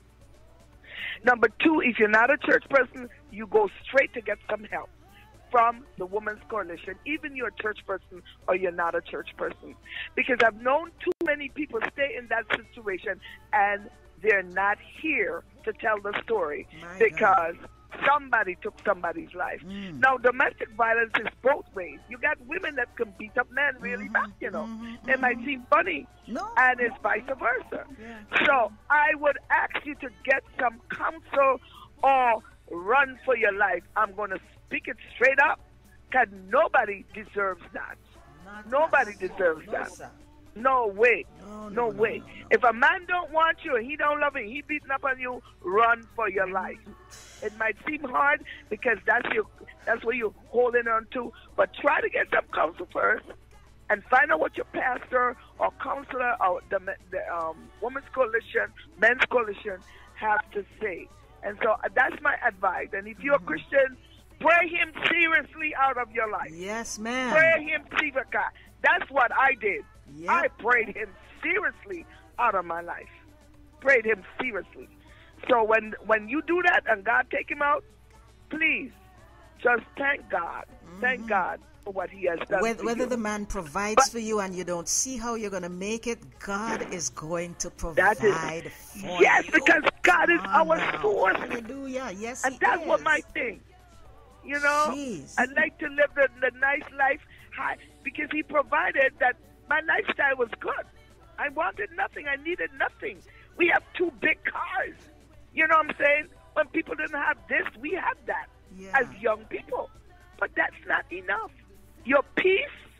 Number two, if you're not a church person, you go straight to get some help from the Women's Coalition, even you're a church person or you're not a church person. Because I've known too many people stay in that situation and they're not here to tell the story My because somebody took somebody's life. Mm. Now, domestic violence is both ways. You got women that can beat up men really bad, you know. mhm, It might seem funny, No. and it's vice versa. Yeah. So I would ask you to get some counsel or run for your life. I'm going to speak it straight up, because nobody deserves that. Not Nobody us. deserves No, that. sir. No way. No, no, No no, way. no, no. If a man don't want you and he don't love you, he beating up on you, run for your life. It might seem hard because that's your that's what you're holding on to, but try to get some counsel first and find out what your pastor or counselor or the, the um, Women's Coalition, Men's Coalition have to say. And so uh, that's my advice. And if you're a Christian, pray him seriously out of your life. Yes, ma'am. Pray him seriously. That's what I did. Yep. I prayed him seriously out of my life. Prayed him seriously. So when when you do that and God take him out, please just thank God. Thank God for what he has done Whether, for whether you. the man provides But- for you and you don't see how you're going to make it, God is going to That provide is- for yes, you. because God is Come on our now. source. Hallelujah. Yes, And he that's is. what my thing. You know, Jeez. I like to live the, the nice life high because he provided that my lifestyle was good. I wanted nothing. I needed nothing. We have two big cars. You know what I'm saying? When people didn't have this, we had that Yeah. as young people. But that's not enough. Your peace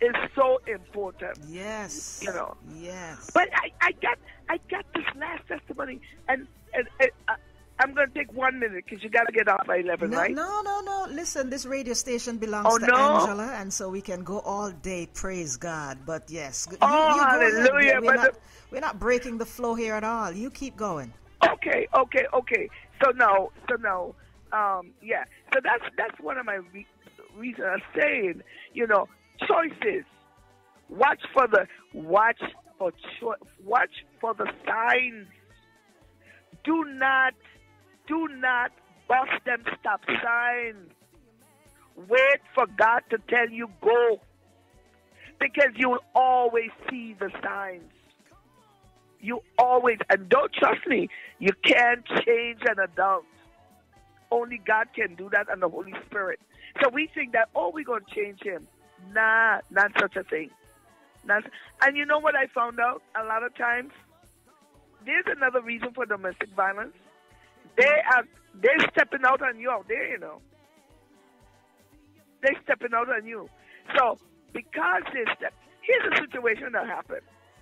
is so important. Yes. You know. Yes. But I, I got I got this last testimony, and, and, and uh, I'm going to take one minute because you got to get off by eleven, no, right? No, no, no. Listen, this radio station belongs Oh, to no? Angela, and so we can go all day. Praise God. But yes, you, Oh, you go ahead. hallelujah. We're But not, the- we're not breaking the flow here at all. You keep going. Okay, okay, okay. So now, so now, um, yeah. So that's that's one of my re- reasons I'm saying, you know, choices. Watch for the watch for cho- watch for the signs. Do not do not bust them stop signs. Wait for God to tell you go, because you'll always see the signs. You always, and don't trust me, you can't change an adult. Only God can do that, and the Holy Spirit. So we think that, oh, we're going to change him. Nah, not such a thing. Not, and you know what I found out a lot of times? There's another reason for domestic violence. They are, they're stepping out on you out there, you know. They're stepping out on you. So, because they step, here's a situation that happened.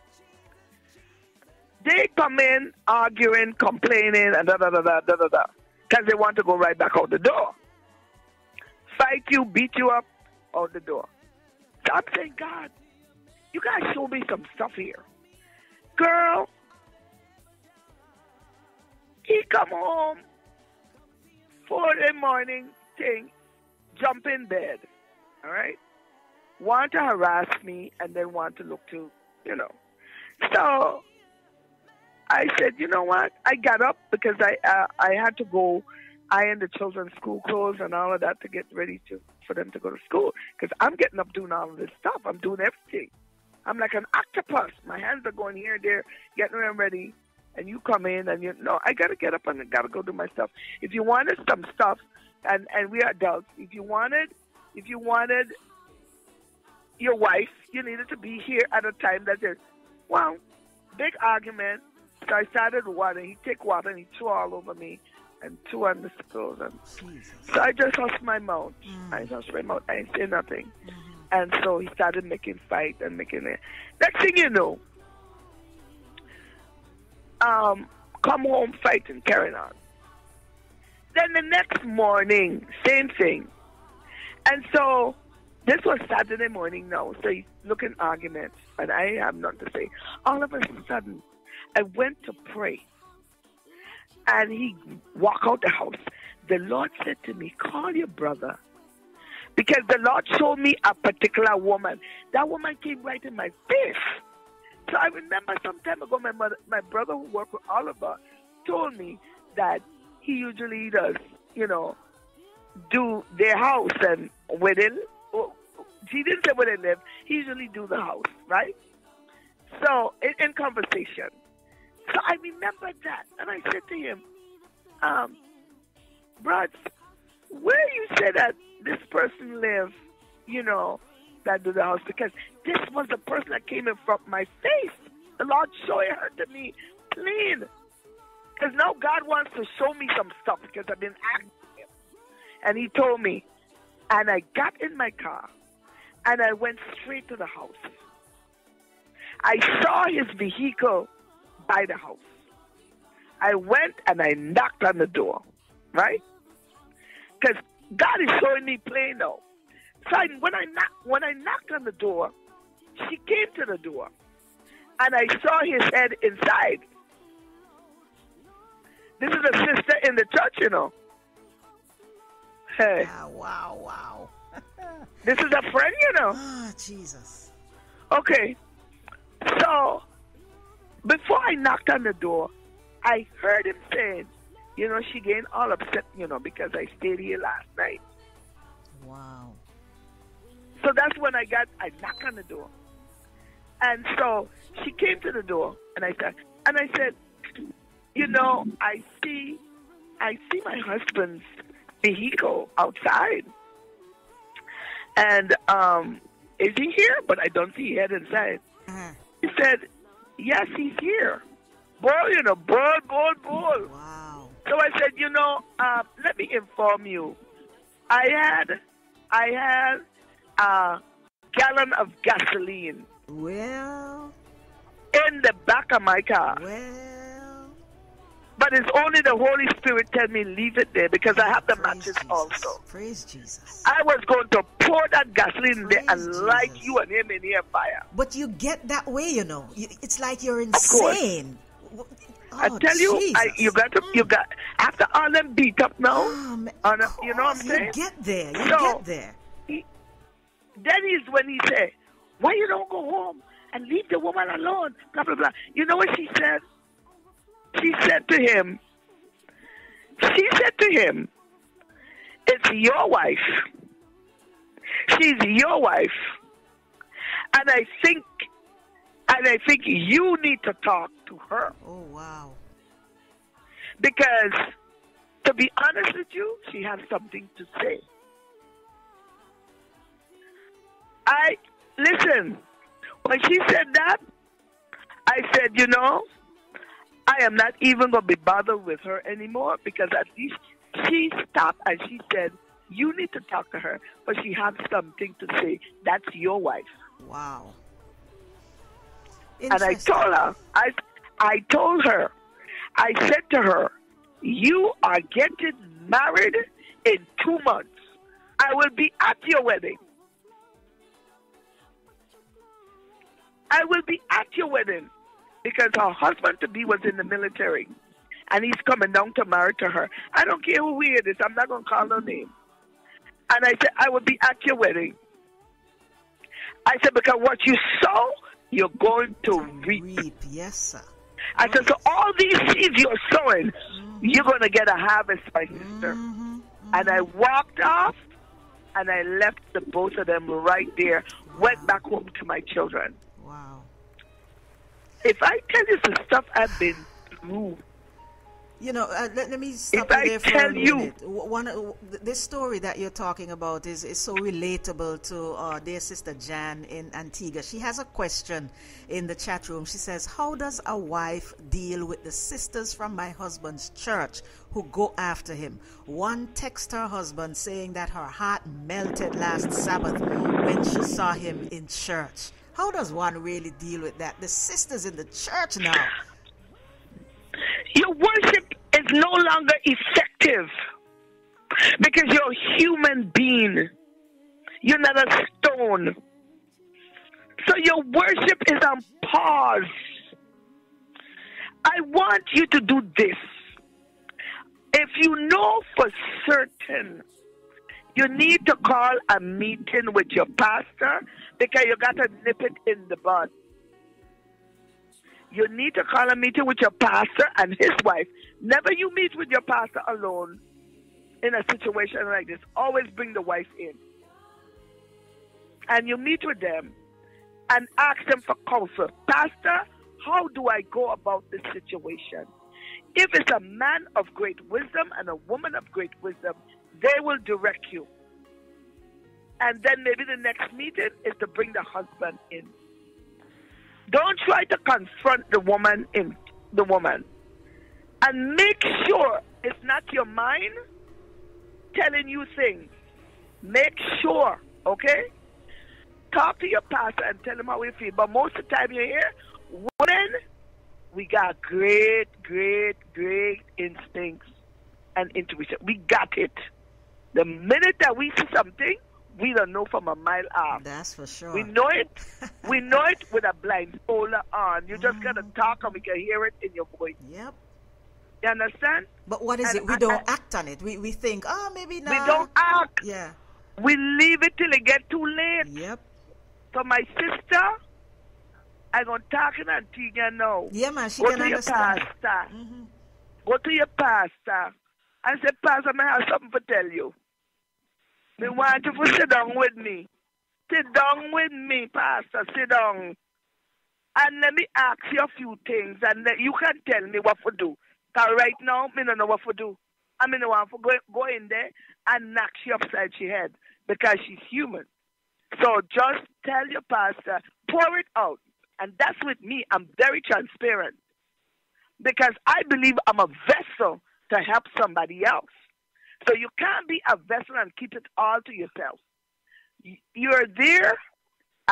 They come in arguing, complaining, and da da da da da da da, because they want to go right back out the door. Fight you, beat you up, out the door. So I'm saying, God, you guys show me some stuff here. Girl, he come home, four in the morning, thing, jump in bed, all right? Want to harass me and then want to look to, you know. So I said, you know what? I got up because I uh, I had to go iron the children's school clothes and all of that to get ready to for them to go to school. Because I'm getting up doing all of this stuff. I'm doing everything. I'm like an octopus. My hands are going here and there, getting them ready. And you come in and you know, I got to get up and I got to go do my stuff. If you wanted some stuff, and, and we are adults, if you wanted, if you wanted your wife, you needed to be here at a time that there's, well, big argument. So I started water. He take water and he threw all over me and threw on the clothes. And so I just hushed my mouth. Mm. I hushed my mouth. I didn't say nothing. Mm-hmm. And so he started making fight and making it. Next thing you know, um, come home, fight and carrying on. Then the next morning, same thing. And so this was Saturday morning now. So he's looking arguments, and I have nothing to say. All of a sudden, I went to pray, and he walked out the house. The Lord said to me, call your brother, because the Lord showed me a particular woman. That woman came right in my face. So I remember some time ago, my mother, my brother who worked with Oliver told me that he usually does, you know, do their house and where they, oh, he didn't say where they live, he usually do the house, right? So, in, in conversation. So I remembered that, and I said to him, um, Brad, where you say that this person live, you know, that do the house? Because this was the person that came in front of my face. The Lord showed her to me clean. Because now God wants to show me some stuff because I've been asking him. And he told me, and I got in my car, and I went straight to the house. I saw his vehicle by the house. I went and I knocked on the door, right? Because God is showing me plain now. So I, when I knock, when I knocked on the door, she came to the door, and I saw his head inside. This is a sister in the church, you know. Hey. Wow, wow, wow. This is a friend, you know. Ah, oh, Jesus. Okay. So, before I knocked on the door, I heard him saying, you know, she getting all upset, you know, because I stayed here last night. Wow. So that's when I got, I knocked on the door. And so she came to the door, and I said, and I said, you know, I see, I see my husband's vehicle outside. And um, is he here? But I don't see head inside. Uh-huh. He said, yes, he's here. Bull, you know, bull, bull, bull. Wow. So I said, you know, uh, let me inform you. I had, I had uh, gallon of gasoline. Well. In the back of my car. Well. But it's only the Holy Spirit tell me leave it there because I have the matches Jesus. also. Praise Jesus. I was going to pour that gasoline Praise there and Jesus. light you and him in here fire. But you get that way, you know. You, it's like you're insane. Oh, I tell you, I, you got to, you got after all them beat up now. Um, on a, you know what I'm saying? You get there. You so, get there. He, then is when he said, "Why you don't go home and leave the woman alone?" Blah blah blah. You know what she said? She said to him. She said to him, "It's your wife. She's your wife, and I think, and I think you need to talk to her." Oh wow! Because, to be honest with you, she has something to say. I listen. When she said that, I said, you know, I am not even going to be bothered with her anymore because at least she stopped and she said, you need to talk to her, but she has something to say. That's your wife. Wow. And I told her, I, I told her, I said to her, you are getting married in two months. I will be at your wedding. I will be at your wedding because her husband-to-be was in the military and he's coming down to marry to her. I don't care who it is. I'm not going to call her name. And I said, I will be at your wedding. I said, because what you sow, you're going to reap. Reap, yes, sir. I said, so all these seeds you're sowing, mm-hmm. you're going to get a harvest, my sister. Mm-hmm. Mm-hmm. And I walked off and I left the both of them right there, went back home to my children. Wow. If I tell you the stuff I've been through, you know, uh, let, let me stop if you I there for tell a minute. You, One, uh, this story that you're talking about is, is so relatable to our dear sister Jan in Antigua. She has a question in the chat room. She says, how does a wife deal with the sisters from my husband's church who go after him? One texted her husband saying that her heart melted last Sabbath when she saw him in church. How does one really deal with that? The sisters in the church now. Your worship is no longer effective because you're a human being. You're not a stone. So your worship is on pause. I want you to do this. If you know for certain you need to call a meeting with your pastor because you got to nip it in the bud. You need to call a meeting with your pastor and his wife. Never you meet with your pastor alone in a situation like this. Always bring the wife in. And you meet with them and ask them for counsel. Pastor, how do I go about this situation? If it's a man of great wisdom and a woman of great wisdom, they will direct you. And then maybe the next meeting is to bring the husband in. Don't try to confront the woman in the woman. And make sure it's not your mind telling you things. Make sure, okay? Talk to your pastor and tell him how you feel. But most of the time you hear, women, we got great, great, great instincts and intuition. We got it. The minute that we see something, we don't know from a mile off. That's for sure. We know it. We know it with a blindfold on. You just mm. got to talk and we can hear it in your voice. Yep. You understand? But what is and, it? We and, don't and, act on it. We we think, oh, maybe not. We don't act. Yeah. We leave it till it get too late. Yep. So my sister, I'm going to talk in Antigua now. Yeah, man. She Go can to understand. your pastor. Mm-hmm. Go to your pastor. And say, Pastor, I have something to tell you. I want you to sit down with me. Sit down with me, Pastor. Sit down. And let me ask you a few things. And you can tell me what to do. Because right now, I don't know what to do. I mean, I want to go, go in there and knock you upside your head. Because she's human. So just tell your pastor, pour it out. And that's with me. I'm very transparent. Because I believe I'm a vessel to help somebody else. So you can't be a vessel and keep it all to yourself. You're there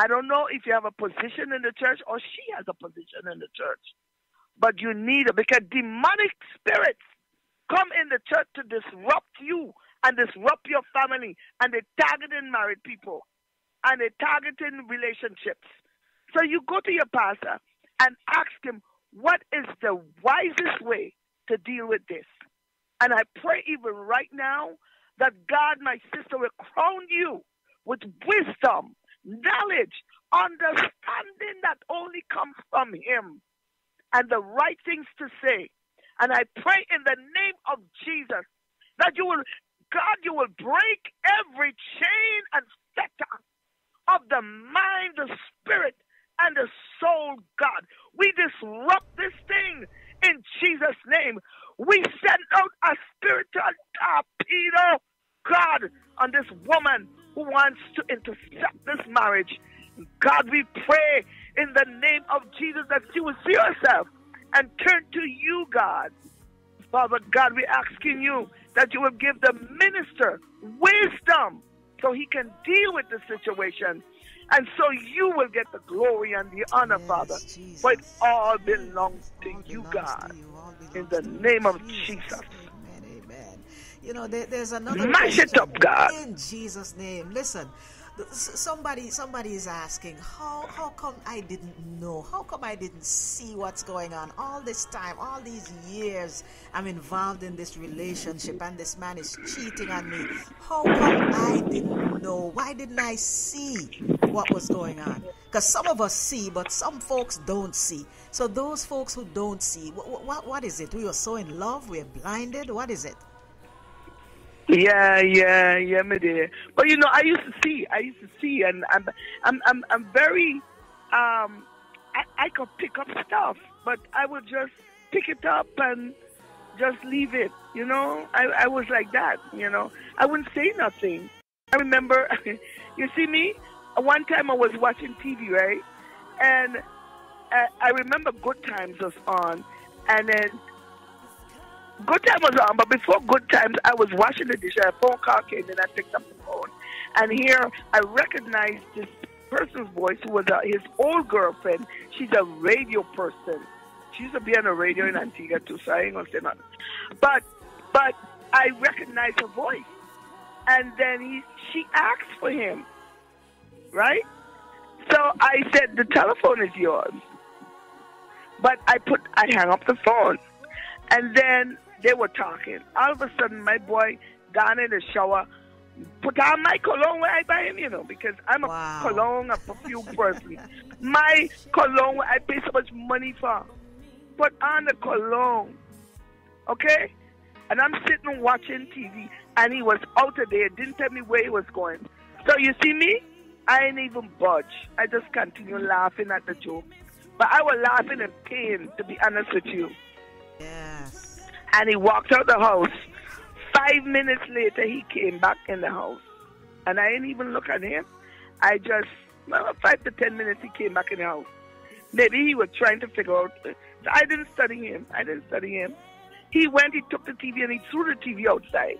I don't know if you have a position in the church or she has a position in the church. But you need it because demonic spirits come in the church to disrupt you and disrupt your family. And they targeting married people. And they targeting relationships. So you go to your pastor and ask him, what is the wisest way to deal with this? And I pray even right now that God, my sister, will crown you with wisdom, knowledge, understanding that only comes from him, and the right things to say. And I pray in the name of Jesus that you will, God, you will break every chain and fetter of the mind, the spirit, and the soul, God. We disrupt this thing in Jesus' name. We send out a spiritual torpedo, God, on this woman who wants to intercept this marriage. God, we pray in the name of Jesus that she will see herself and turn to you, God. Father God, we're asking you that you will give the minister wisdom so he can deal with the situation. And so you will get the glory and the honor, yes, Father. Jesus. For it all belongs to all you, belongs God. To you. Belongs in the name of Jesus. Jesus. Amen, amen. You know, there, there's another Mash it up, God. In Jesus' name. Listen, somebody somebody is asking, how, how come I didn't know? How come I didn't see what's going on? All this time, all these years, I'm involved in this relationship and this man is cheating on me. How come I didn't know? Why didn't I see what was going on? Because some of us see, but some folks don't see. So those folks who don't see, what, what, what is it? We were so in love, we're blinded? What is it? Yeah, yeah, yeah, my dear. But you know, I used to see, I used to see, and I'm, I'm, I'm, I'm very, um, I, I could pick up stuff, but I would just pick it up and just leave it. You know, I, I was like that. You know, I wouldn't say nothing. I remember, you see me. One time I was watching T V, right, and uh, I remember Good Times was on, and then. Good Time was on, but before Good Times, I was washing the dish. A phone call came in, I picked up the phone. And here, I recognized this person's voice who was uh, his old girlfriend. She's a radio person. She used to be on the radio in Antigua, too, so I ain't going to say nothing. But, but I recognized her voice. And then he, she asked for him, right? So I said, the telephone is yours. But I put, I hung up the phone. And then they were talking. All of a sudden, my boy down in the shower put on my cologne where I buy him, you know, because I'm a wow. cologne, a perfume person. My cologne where I pay so much money for. Put on the cologne, okay? And I'm sitting watching T V, and he was out of there. Didn't tell me where he was going. So you see me? I ain't even budge. I just continue laughing at the joke. But I was laughing in pain, to be honest with you. Yes. And he walked out the house. Five minutes later, he came back in the house. And I didn't even look at him. I just, well, five to ten minutes, he came back in the house. Maybe he was trying to figure out. So I didn't study him. I didn't study him. He went, he took the T V, and he threw the T V outside.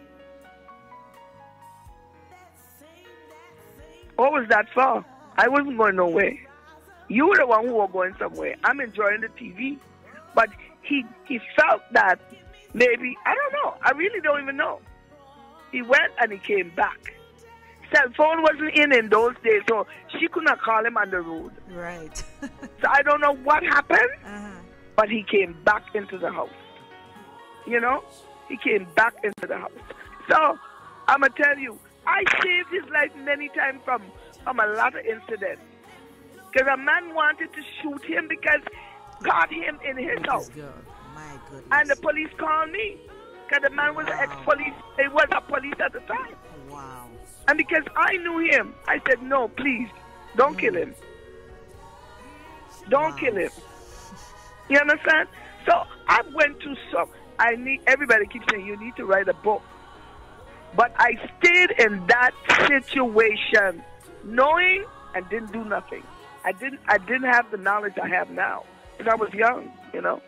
What was that for? I wasn't going nowhere. You were the one who was going somewhere. I'm enjoying the T V. But he he felt that maybe, I don't know. I really don't even know. He went and he came back. Cell phone wasn't in in those days, so she could not call him on the road. Right. So I don't know what happened, uh-huh. but he came back into the house. You know? He came back into the house. So, I'm going to tell you, I saved his life many times from, from a lot of incidents. Because a man wanted to shoot him because got him in his house. My goodness. And the police called me. Because the man was wow. an ex-police. He was a police at the time. Wow. And because I knew him, I said, no, please, don't mm. kill him. Don't wow. kill him. You understand? So I went to some. I need, everybody keeps saying, you need to write a book. But I stayed in that situation, knowing and didn't do nothing. I didn't I didn't have the knowledge I have now. Because I was young, you know.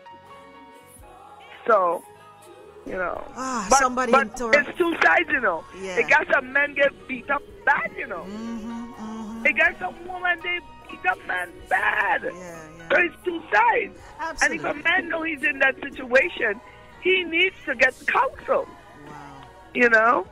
So, you know. Ah, but somebody but it's two sides, you know. Yeah. It got some men get beat up bad, you know. Mm-hmm, mm-hmm. Against a woman, they beat a man bad. Yeah, yeah. So it's two sides. Absolutely. And if a man knows he's in that situation, he needs to get counsel. Wow. You know?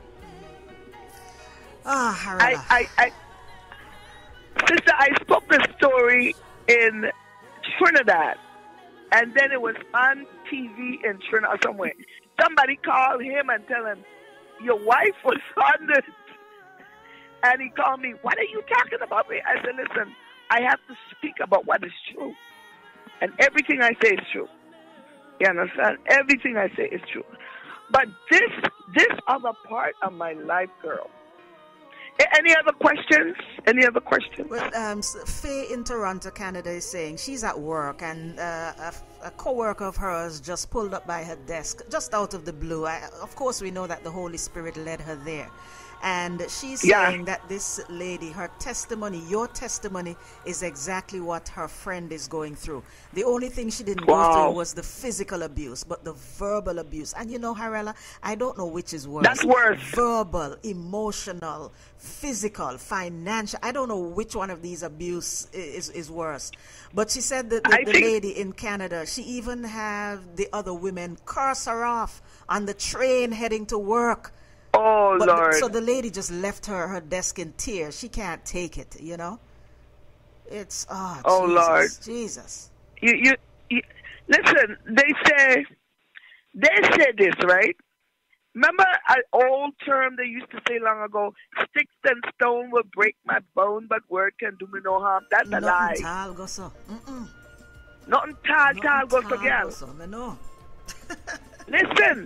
Ah, oh, Harella. I, I, I, sister, I spoke the story in Trinidad, and then it was on T V in Trinidad somewhere. Somebody called him and tell him, your wife was on this. And he called me, what are you talking about me? I said, listen, I have to speak about what is true. And everything I say is true. You understand? Everything I say is true. But this, this other part of my life, girl. Any other questions? Any other questions? Well, um, Faye in Toronto, Canada is saying she's at work and uh, a, a co-worker of hers just pulled up by her desk, just out of the blue. I, of course, we know that the Holy Spirit led her there. And she's yeah. saying that this lady, her testimony, your testimony is exactly what her friend is going through. The only thing she didn't wow. go through was the physical abuse, but the verbal abuse. And you know, Harella, I don't know which is worse. That's worse. Verbal, emotional, physical, financial. I don't know which one of these abuse is, is worse. But she said that the, the lady in Canada, she even had the other women curse her off on the train heading to work. Oh, but Lord. The, so the lady just left her her desk in tears. She can't take it, you know? It's, oh, oh Jesus, Lord. Jesus. You, you, you, listen, they say, they say this, right? Remember an old term they used to say long ago, sticks and stone will break my bone, but word can do me no harm. That's a lie. Nothing tall go so. Mm-mm. Nothing tall, tall go so, girl. I know. Listen.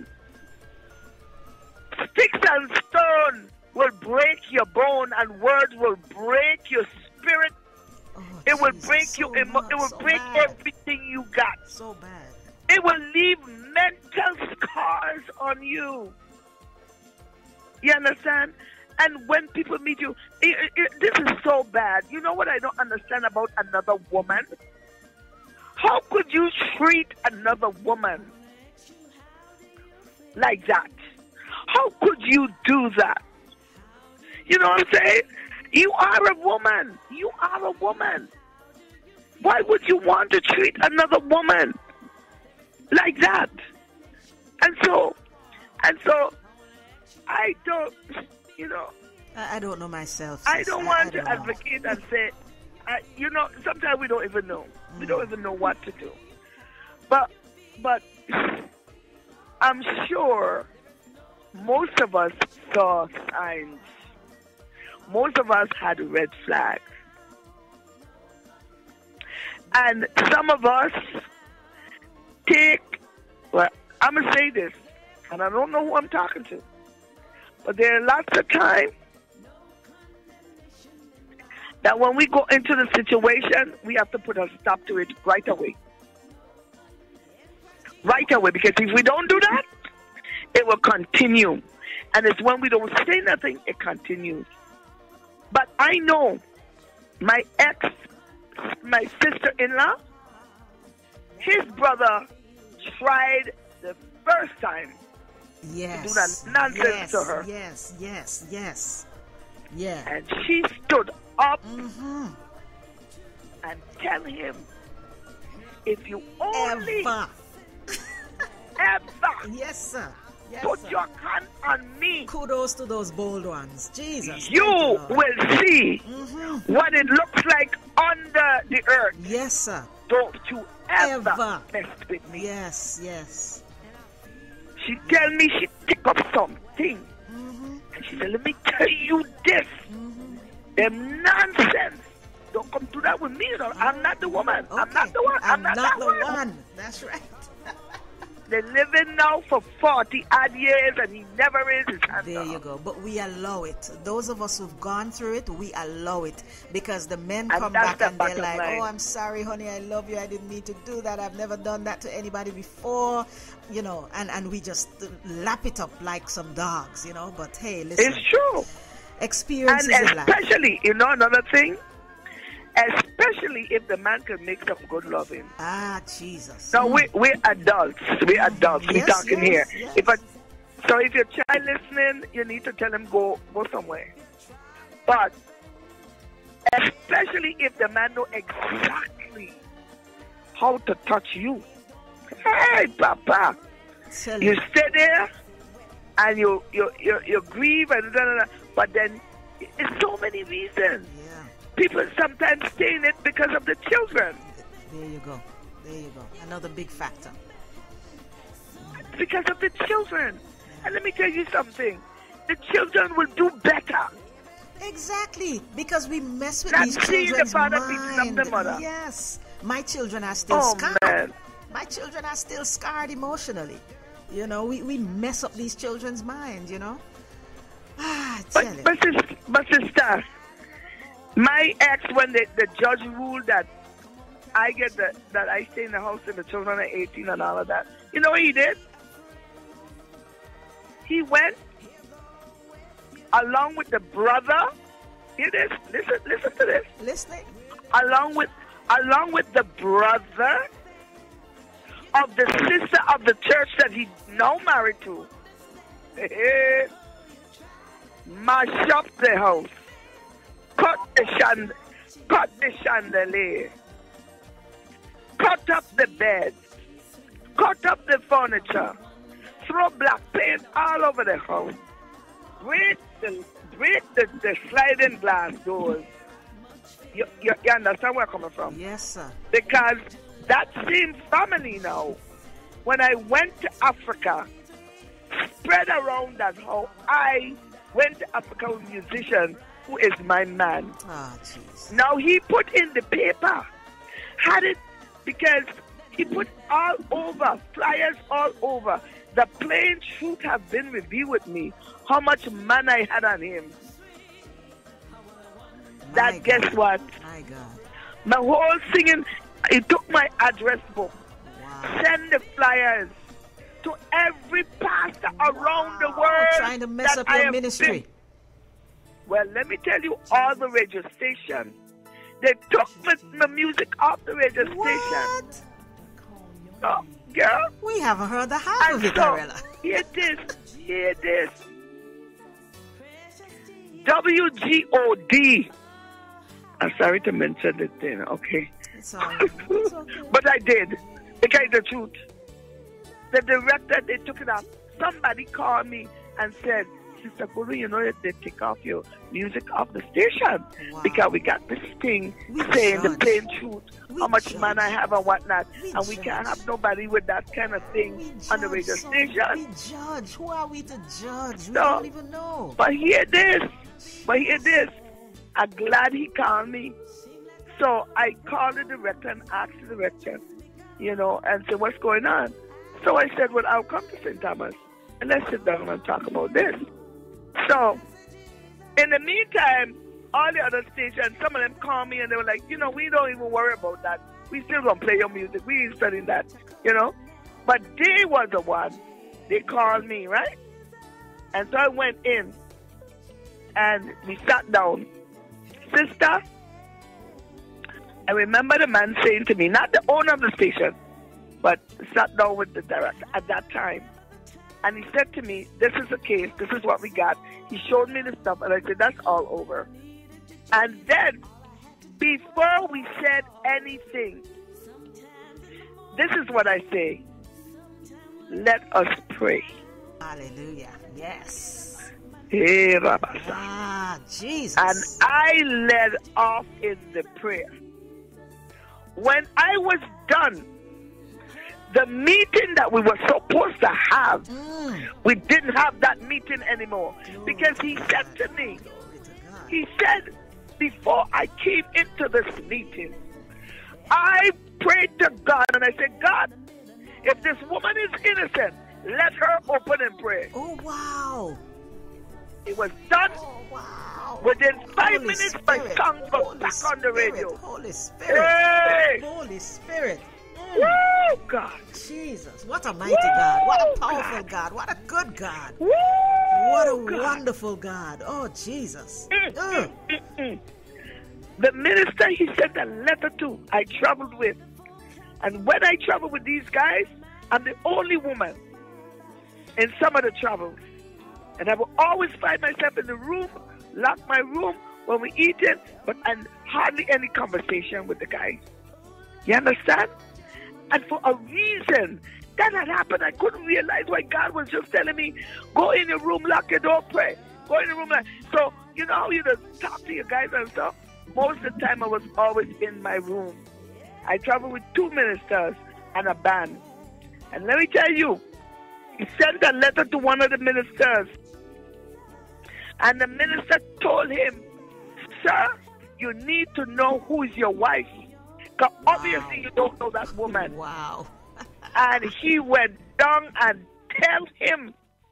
Sticks and stone will break your bone, and words will break your spirit. Oh, it will Jesus, break so you. It, much, it will so break bad. everything you got. So bad. It will leave mental scars on you. You understand? And when people meet you, it, it, this is so bad. You know what I don't understand about another woman? How could you treat another woman like that? How could you do that? You know what I'm saying? You are a woman. You are a woman. Why would you want to treat another woman like that? And so, and so, I don't, you know. I, I don't know myself. I don't want I, I don't to advocate and say, I, you know, sometimes we don't even know. Mm. We don't even know what to do. But, but, I'm sure most of us saw signs. Most of us had red flags. And some of us take, well, I'm going to say this, and I don't know who I'm talking to, but there are lots of times that when we go into the situation, we have to put a stop to it right away. Right away, because if we don't do that, it will continue. And it's when we don't say nothing, it continues. But I know my ex, my sister-in-law, his brother tried the first time yes, to do that nonsense yes, to her. Yes, yes, yes. Yeah. And she stood up mm-hmm. and tell him, if you only ever, ever yes, sir. Yes, put sir. your hand on me, kudos to those bold ones. Jesus. You you, will see mm-hmm. what it looks like under the earth. Yes, sir. Don't you ever, Ever. mess with me. Yes, yes. She tell me she pick up something. Mm-hmm. And she said, let me tell you this. Mm-hmm. Them nonsense. Don't come do that with me. You know. I'm not the woman. Okay. I'm not the one. I'm, I'm not, not that the one. one. That's right. They're living now for forty odd years and he never raised his hand. There you go. But we allow it. Those of us who've gone through it, we allow it. Because the men And come that's back the and they're bottom like, line. oh, I'm sorry, honey, I love you. I didn't mean to do that. I've never done that to anybody before. You know, and, and we just lap it up like some dogs, you know. But hey, listen. It's true. Experiences And in life. especially, you know, another thing, especially if the man can make some good loving. Ah, Jesus. Now, we, we're adults. We're adults. We're Yes, talking yes, here. yes. If a, so if your child listening, you need to tell him go go somewhere. But Especially if the man know exactly how to touch you. Hey, Papa. Tell You you. stay there and you you you, you grieve and da, da, da, but then it's so many reasons. Yeah. People sometimes stay in it because of the children. There you go. There you go. Another big factor. Because of the children. And let me tell you something. The children will do better. Exactly, because we mess with Not these seeing the children's father beating up mind. the mother. Yes, my children are still Oh, scarred. man. My children are still scarred emotionally. You know, we, we mess up these children's minds. You know. Ah, I tell But, you. but, sister, but sister, my ex, when the, the judge ruled that I get the, that I stay in the house and the children are eighteen and all of that, you know what he did? He went along with the brother. Hear this? Listen, listen to this. Listening. Along with, along with the brother of the sister of the church that he now married to. Mash up the house, cut the chand, cut the chandelier, cut up the bed, cut up the furniture, throw black paint all over the house, break the break the, the sliding glass doors. You, you, you understand where I'm coming from? Yes, sir. Because that same family now, when I went to Africa, spread around that how I went to Africa with a musician who is my man. Ah, jeez. Now he put in the paper, had it because he put all over, flyers all over. The plain truth have been reviewed with me, how much man I had on him. My That guess God. what? My God. My whole singing, he took my address book, Wow. send the flyers to every pastor around the Wow, world. trying to mess that up I your have ministry. been. Well, let me tell you, all the radio stations, they took my, my music off the radio station. What? Oh, girl. We haven't heard the half And of it, so, Harella. hear this, hear this. W G O D. I'm sorry to mention this thing, okay? It's all right. It's okay. But I did, because the truth. The director, they took it off. Somebody called me and said, Sister Guru, you know that they take off your music off the station Wow. because we got this thing We saying the judge. plain truth, We how much judge. man I have and whatnot, We and we can't judge. have nobody with that kind of thing We on the judge, radio son. station. We judge. Who are we to judge? We No. don't even know. But hear this, but hear this. I'm glad he called me. So I called the director and asked the director, you know, and said, what's going on? So I said, well, I'll come to Saint Thomas and let's sit down and talk about this. So in the meantime, all the other stations, some of them called me and they were like, you know, we don't even worry about that. We still gonna play your music. We ain't studying that, you know. But they was the one. They called me, right? And so I went in and we sat down. Sister, I remember the man saying to me, not the owner of the station, but sat down with the director at that time. And he said to me, this is the case, this is what we got. He showed me the stuff, and I said, that's all over. And then, before we said anything, this is what I say. Let us pray. Hallelujah. Yes. Hey, Rabasa. Ah, Jesus. And I led off in the prayer. When I was done, the meeting that we were supposed to have, Mm. we didn't have that meeting anymore. Because he said to me, Glory to God. he said, before I came into this meeting, I prayed to God and I said, God, if this woman is innocent, let her open and pray. Oh, wow. It was done. Oh, wow. Within five Holy minutes, my Spirit. song was Holy back on the Spirit. radio. Holy Spirit. Hey! Holy Spirit. Mm. Woo, God. Jesus. What a mighty God. What a powerful God. What a good God. Woo, What a God. wonderful God. Oh, Jesus. Mm, Mm. mm, mm. The minister he sent a letter to, I traveled with. And when I travel with these guys, I'm the only woman in some of the travels. And I will always find myself in the room, lock my room when we eating, but and hardly any conversation with the guy. You understand? And for a reason that had happened, I couldn't realize why God was just telling me, go in your room, lock your door, pray. Go in the room. Lock. So, you know how you just talk to your guys and stuff? Most of the time I was always in my room. I traveled with two ministers and a band. And let me tell you, he sent a letter to one of the ministers. And the minister told him, sir, you need to know who is your wife. Because wow. obviously you don't know that woman. Wow. And he went down and tell him.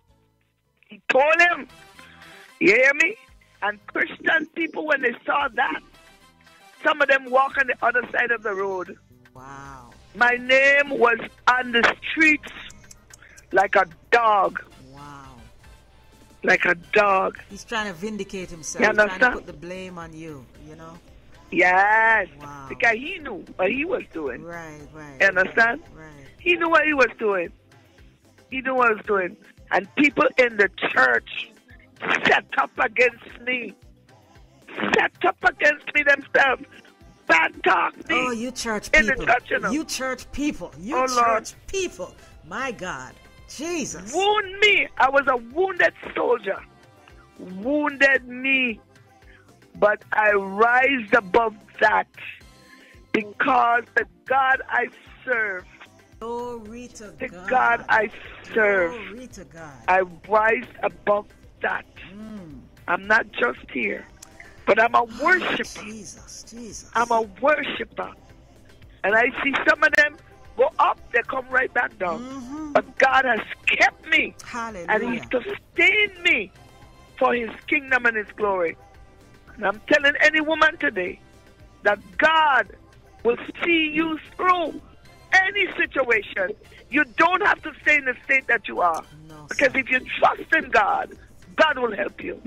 He told him. You hear me? And Christian people, when they saw that, some of them walk on the other side of the road. Wow. My name was on the streets like a dog. Wow. Like a dog. He's trying to vindicate himself. You He's trying understand? to put the blame on you, you know? Yes. Wow. Because he knew what he was doing. Right, right. You understand? Right. He knew what he was doing. He knew what he was doing. And people in the church set up against me. Set up against me themselves. Bad talk me. Oh, you church in people. The church, you know. You church people. You oh, church Lord. people. My God. Jesus. Wound me. I was a wounded soldier. Wounded me. But I rise above that because the God I serve, Glory to the God. God I serve, Glory to God. I rise above that. Mm. I'm not just here, but I'm a worshiper. Jesus, Jesus. I'm a worshiper. And I see some of them go up, they come right back down. Mm-hmm. But God has kept me. Hallelujah. And He sustained me for His kingdom and His glory. And I'm telling any woman today that God will see you through any situation. You don't have to stay in the state that you are. No, because sir. if you trust in God, God will help you.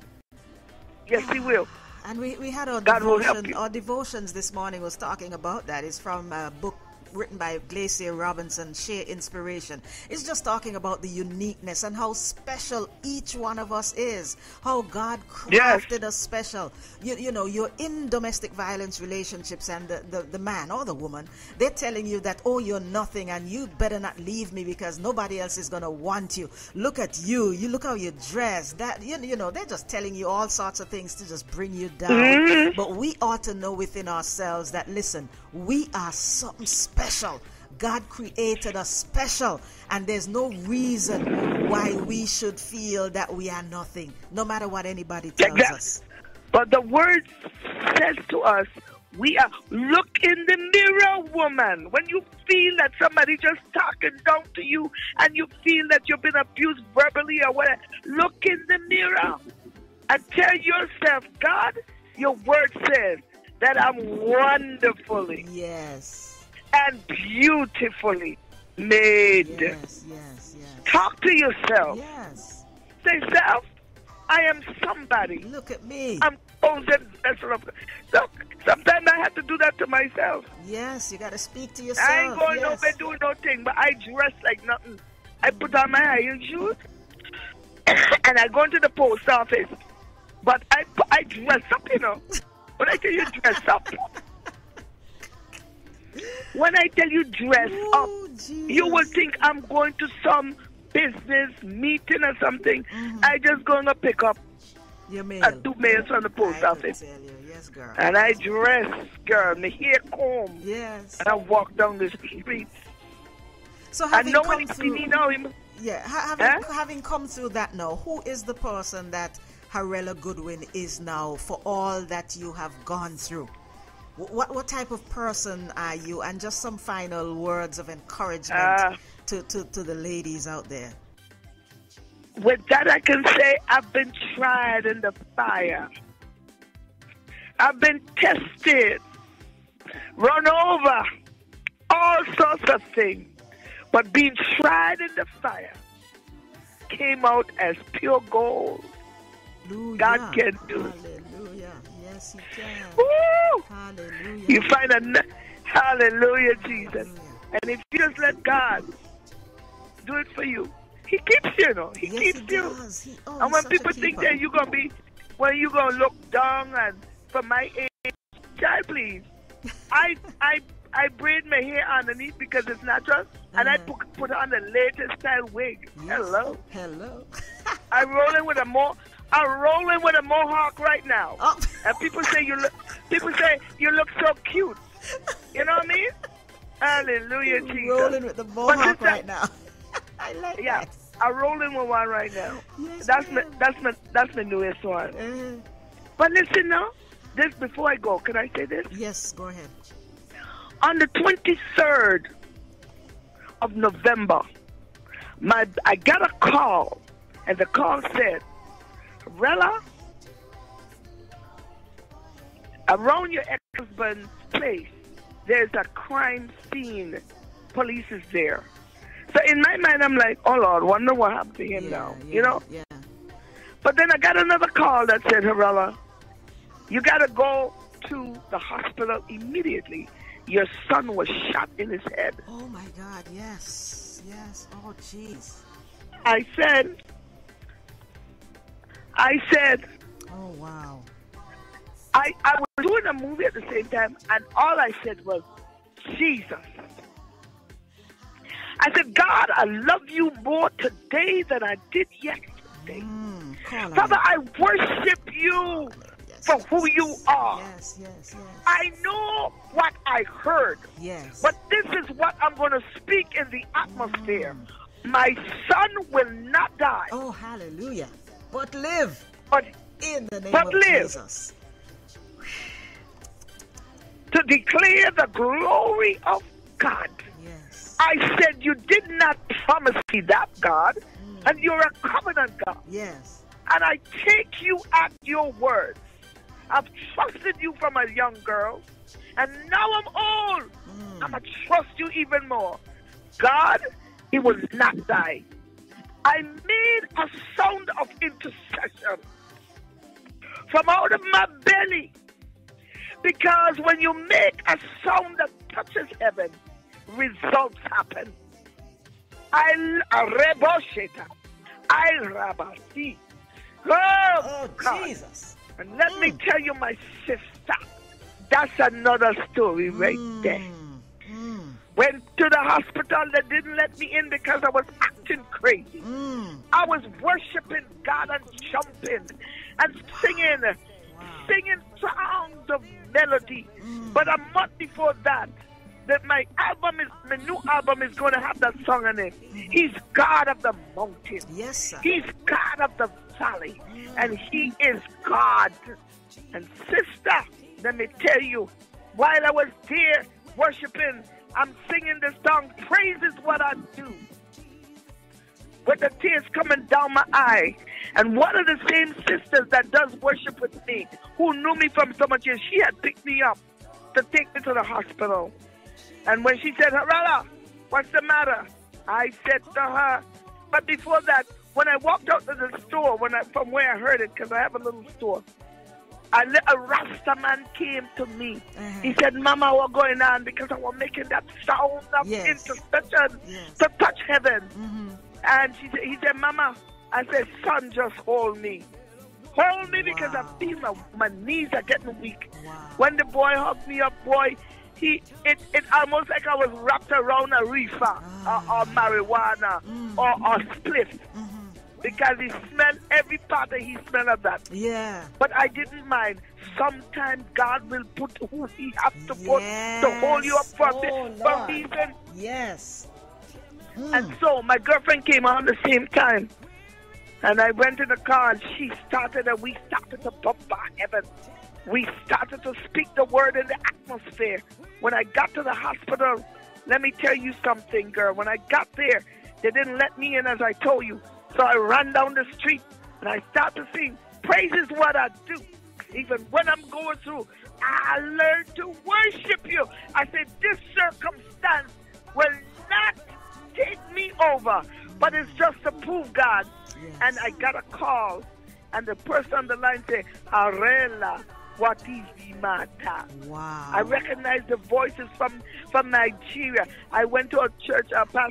Yes, He will. And we, we had our God will help devotion. you. Our devotions this morning was talking about that. It's from a book written by Glacier Robinson, Share Inspiration. It's just talking about the uniqueness and how special each one of us is. How God crafted Yes. us special. You, you know, you're in domestic violence relationships and the, the, the man or the woman, they're telling you that, oh, you're nothing and you better not leave me because nobody else is going to want you. Look at you. You look how you dress. That you, you know, they're just telling you all sorts of things to just bring you down. Mm-hmm. But we ought to know within ourselves that, listen, we are something special. God created us special, and there's no reason why we should feel that we are nothing, no matter what anybody tells Exactly. us. But the word says to us, we are, look in the mirror, woman. When you feel that somebody just talking down to you and you feel that you've been abused verbally or whatever, look in the mirror and tell yourself, God, your word says that I'm wonderfully Yes. and beautifully made. Yes, yes, yes. Talk to yourself. Yes. Say, self, I am somebody. Look at me. I'm chosen vessel of God. So sometimes I have to do that to myself. Yes, you got to speak to yourself. I ain't going yes. nowhere doing no thing, but I dress like nothing. I put on my high heel shoes and I go into the post office. But I I dress up, you know. When I tell you dress up, when I tell you dress Ooh, up, Jesus. you will think I'm going to some business meeting or something. Mm-hmm. I just going to pick up Your mail. uh, two mails from the post I office. could tell you. Yes, girl. And I dress, girl, my hair comb. Yes. And I walk down the streets. So And having nobody come see through, me now. him- yeah, ha- having, Huh? having come through that now, who is the person that Harella Goodwin is now for all that you have gone through? Wh- What what type of person are you? And just some final words of encouragement Uh, to, to, to the ladies out there. With that, I can say I've been tried in the fire. I've been tested, run over, all sorts of things. But being tried in the fire came out as pure gold. Hallelujah. God can do it. Hallelujah. Yes, He can. Woo! Hallelujah. You find a n- hallelujah, Jesus. Hallelujah. And if you just let God do it for you, He keeps you, you know. He Yes, keeps He you. does. He, oh, And he's when such a people think keeper. that you're gonna be, when you're gonna look down and for my age. Child, please. I I I braid my hair underneath because it's natural, and uh-huh. I put, put on the latest style wig. Yes. Hello. Hello. I'm rolling with a mo. I'm rolling with a mohawk right now. Oh. And people say you look. People say you look so cute. You know what I mean? Hallelujah, You're Jesus. rolling with the mohawk right now. I like yeah, that. I'm rolling with one right now. Yes, that's my, ma'am. that's my that's my newest one. Uh, But listen now. This before I go, can I say this? yes, go ahead. On the twenty-third of November, my I got a call, and the call said, Harella, around your ex-husband's place, there's a crime scene. Police is there. So in my mind, I'm like, oh Lord, wonder what happened to him Yeah, now, yeah, you know? Yeah. But then I got another call that said, Harella, you got to go to the hospital immediately. Your son was shot in his head. Oh my God, yes. Yes. Oh jeez. I said, I said, Oh wow. I, I was doing a movie at the same time, and all I said was, Jesus. I said, God, I love you more today than I did yesterday. Mm, call Father, on I worship you yes, for yes, who yes, you are. Yes, yes, yes. I know what I heard, Yes. but this is what I'm going to speak in the atmosphere. My son will not die, Oh, hallelujah. But live but in the name But of live. Jesus. to declare the glory of God. Yes. I said, you did not promise me that, God, and you're a covenant God. Yes. And I take you at your words. I've trusted you from a young girl, and now I'm old. Mm. I'm going to trust you even more. God, he will not die. I made a sound of intercession from out of my belly, because when you make a sound that touches heaven, results happen. I rebosheta. I rabasi. Oh, Oh, God. Jesus. And let me tell you, my sister, that's another story right there. Mm, mm, Went to the hospital, they didn't let me in because I was acting crazy. mm. I was worshiping God and jumping and singing, singing songs of melody. Mm. But a month before that, that my album is, my new album is going to have that song on it. He's God of the mountain. Yes, sir. He's God of the valley. And he is God. And sister, let me tell you, while I was there worshiping, I'm singing this song, praise is what I do. With the tears coming down my eye. And one of the same sisters that does worship with me, who knew me from so much years, she had picked me up to take me to the hospital. And when she said, Harella, what's the matter? I said to her, but before that, when I walked out to the store, when I, from where I heard it, because I have a little store, a little Rasta man came to me. Uh-huh. He said, Mama, what's going on? Because I was making that sound of Yes. intercession Yes. to touch heaven. Mm-hmm. And she said, he said, Mama, I said, son, just hold me. Hold me because Wow. I feel my, my knees are getting weak. Wow. When the boy hugged me up, boy, he it, it almost like I was wrapped around a reefer Ah. or, or marijuana Mm. or, or spliff. Mm-hmm. Because he smelled every part of he smelled of that. Yeah. But I didn't mind. Sometimes God will put who he has to put Yes. to hold you up for, Oh, this, for a Lord. reason. Yes. Mm. And so my girlfriend came on the same time. And I went in the car and she started and we started to bombard heaven. We started to speak the word in the atmosphere. When I got to the hospital, let me tell you something, girl. When I got there, they didn't let me in as I told you. So I ran down the street and I started to sing, praise is what I do. Even when I'm going through, I learned to worship you. I said, this circumstance will not take me over, but it's just to prove God. Yes. And I got a call, and the person on the line said, Harella, what is the matter? Wow. I recognized the voices from, from Nigeria. I went to a church, a pastor,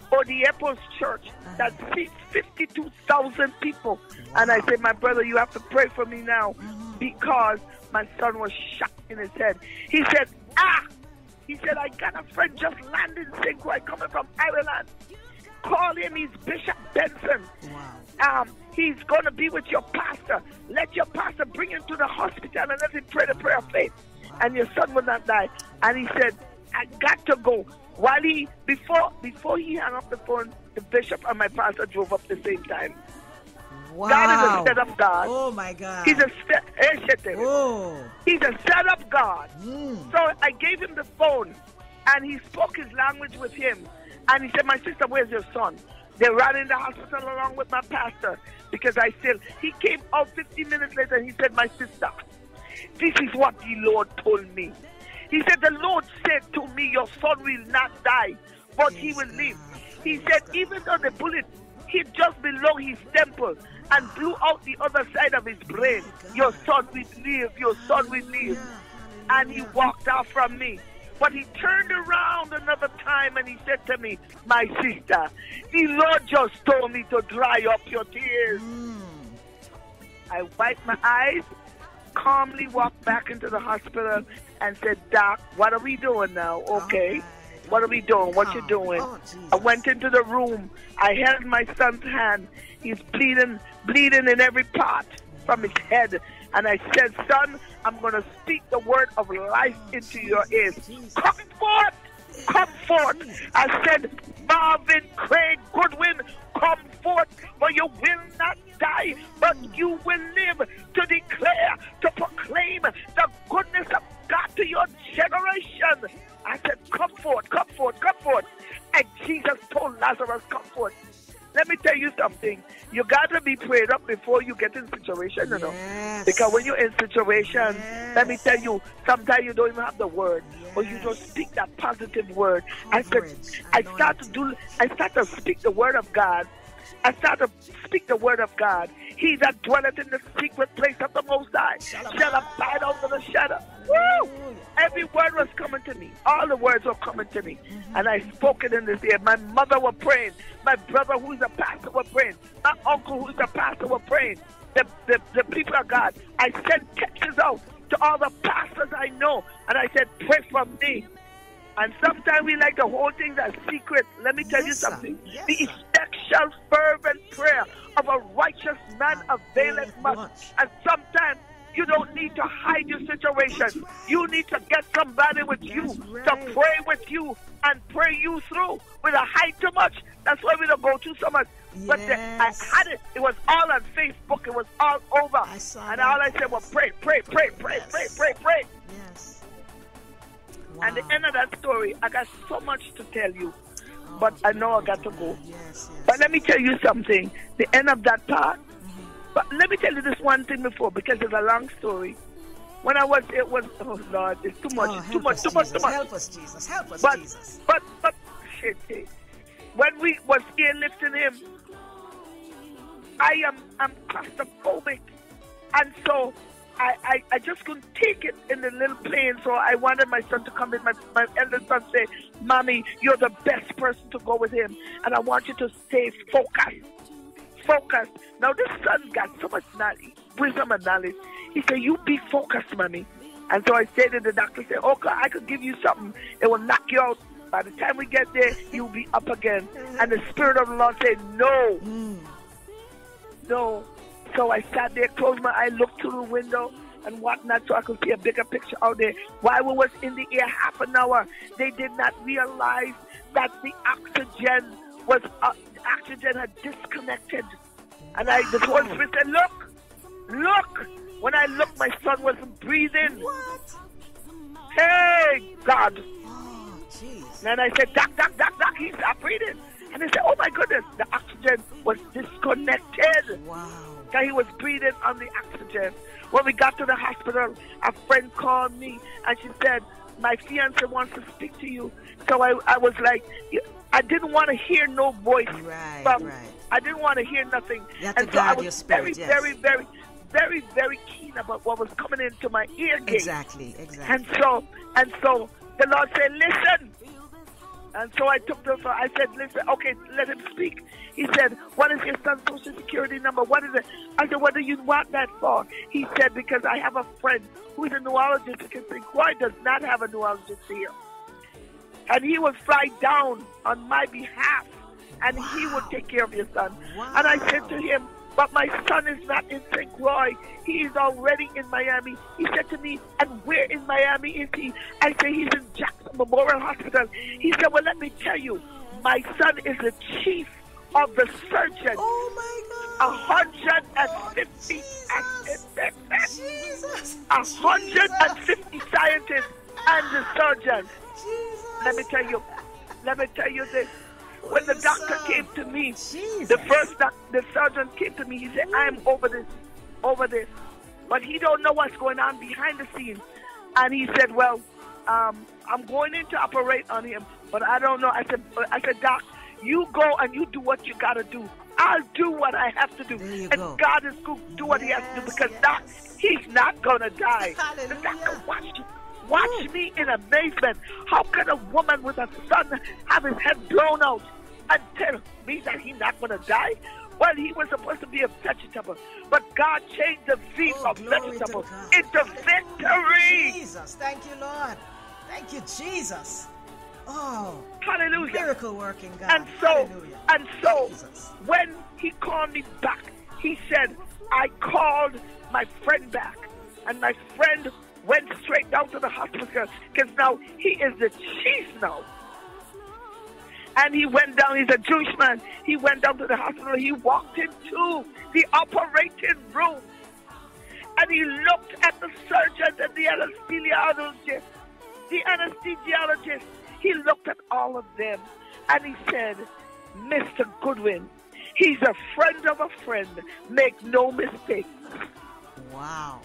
Odiepos Church that seats fifty-two thousand people. Wow. And I said, my brother, you have to pray for me now mm-hmm. because my son was shot in his head. He said, ah! He said, I got a friend just landed in Saint Croix coming from Ireland. Call him, he's Bishop Benson. Wow. Um, he's going to be with your pastor. Let your pastor bring him to the hospital and let him pray the prayer of faith. Wow. And your son will not die. And he said, I got to go. While he, before before he hung up the phone, the bishop and my pastor drove up at the same time. Wow. God is a set-up God. Oh, my God. He's a set oh. He's a set-up God. Mm. So I gave him the phone, and he spoke his language with him. And he said, my sister, where's your son? They ran in the hospital along with my pastor because I still, he came out fifteen minutes later and he said, my sister, this is what the Lord told me. He said, the Lord said to me, your son will not die, but yes, he will live. He yes, said, God. Even though the bullet hit just below his temple and blew out the other side of his brain, your son will live, your son will live. And he walked out from me. But he turned around another time and he said to me, my sister, the Lord just told me to dry up your tears. Mm. I wiped my eyes, calmly walked back into the hospital and said, Doc, what are we doing now? Okay. Right. What are we doing? What you doing? Oh, I went into the room. I held my son's hand. He's bleeding, bleeding in every part from his head. And I said, son, I'm going to speak the word of life into your ears. Come forth! Come forth! I said, Marvin Craig Goodwin, come forth, for you will not die, but you will live to declare, to proclaim the goodness of God to your generation. I said, come forth, come forth, come forth. And Jesus told Lazarus, come forth. Let me tell you something. You got to be prayed up before you get in situation, you know. Yes. Because when you're in situation, yes. let me tell you, sometimes you don't even have the word, yes. but you just speak that positive word. I said, I, I start to do, I start to speak the word of God. I start to speak the word of God. He that dwelleth in the secret place of the Most High shall abide under the shadow. Woo! Every word was coming to me. All the words were coming to me. Mm-hmm. And I spoke it in this ear. My mother was praying. My brother, who's a pastor, was praying. My uncle, who's a pastor, was praying. The, the, the people of God. I sent texts out to all the pastors I know. And I said, pray for me. And sometimes we like to hold things as secret. Let me tell yes, you something. Yes, the effectual fervent prayer of a righteous man availeth much. And sometimes you don't need to hide your situation. You need to get somebody with That's you right. to pray with you and pray you through. We don't hide too much. That's why we don't go through so much. Yes. But the, I had it. It was all on Facebook. It was all over. I saw and that. All I said was pray, pray, pray, pray, yes. pray, pray, pray. Yes. Wow. And the end of that story, I got so much to tell you. Oh, but I know I got to go. Yes, yes. But let me tell you something. The end of that part. But let me tell you this one thing before, because it's a long story. When I was, it was, oh Lord, it's too much, oh, too much, too Jesus. much, too much. Help us, Jesus. Help us, but, Jesus. But, but, shit, shit. When we was here lifting him, I am, I'm claustrophobic. And so, I, I, I just couldn't take it in the little plane. So I wanted my son to come in. My, my eldest son say, Mommy, you're the best person to go with him. And I want you to stay focused. Focused. Now this son got so much knowledge, wisdom and knowledge. He said, you be focused, Mommy. And so I said to the doctor, said, oh God, I could give you something. It will knock you out. By the time we get there, you'll be up again. And the Spirit of the Lord said, no. Mm. No. So I sat there, closed my eye, looked through the window and whatnot so I could see a bigger picture out there. While we was in the air half an hour, they did not realize that the oxygen was, uh, the oxygen had disconnected. And I, the Holy Spirit said, look, look. When I looked, my son wasn't breathing. What? Hey, God. Oh, jeez. And I said, doc, doc, doc, doc, he's not breathing. And they said, oh my goodness, the oxygen was disconnected. Wow. Because he was breathing on the oxygen. When we got to the hospital, a friend called me and she said, my fiance wants to speak to you. So I, I was like, I didn't want to hear no voice. Right, from, right. I didn't want to hear nothing. You have and to so I guard was your spirit, very, yes. very, very, very, very keen about what was coming into my ear gate. Exactly, exactly. And so, and so the Lord said, listen, And so I took the phone. I said, listen, okay, let him speak. He said, what is your son's social security number? What is it? I said, what do you want that for? He said, because I have a friend who is a neurologist because Croix does not have a neurologist here. And he would fly down on my behalf, and wow. he would take care of your son. Wow. And I said to him, but my son is not in Saint Croix. He is already in Miami. He said to me, and where in Miami is he? I said, he's in Jackson Memorial Hospital. He said, well, let me tell you, my son is the chief of the surgeons. Oh, my God. A hundred and fifty Jesus. A hundred and fifty scientists and the surgeons. Jesus. Let me tell you, let me tell you this. When the doctor came to me, Jesus. the first doc, the surgeon came to me, he said, I'm over this, over this. But he don't know what's going on behind the scenes. And he said, well, um, I'm going in to operate on him, but I don't know. I said, I said, Doc, you go and you do what you got to do. I'll do what I have to do. And go. God is going to do what yes, he has to do because yes. Doc, he's not going to die. Hallelujah. The doctor watched Watch me in amazement. How can a woman with a son have his head blown out and tell me that he's not going to die? Well, he was supposed to be a vegetable, but God changed the V oh, from vegetable into Hallelujah. Victory. Jesus, thank you, Lord. Thank you, Jesus. Oh, hallelujah. Miracle working God. And so, hallelujah. and so, Jesus. when he called me back, he said, I called my friend back, and my friend went straight down to the hospital because now he is the chief now. And he went down, he's a Jewish man. He went down to the hospital. He walked into the operating room. And he looked at the surgeons and the anesthesiologist. The anesthesiologist. He looked at all of them. And he said, Mister Goodwin, he's a friend of a friend. Make no mistake. Wow.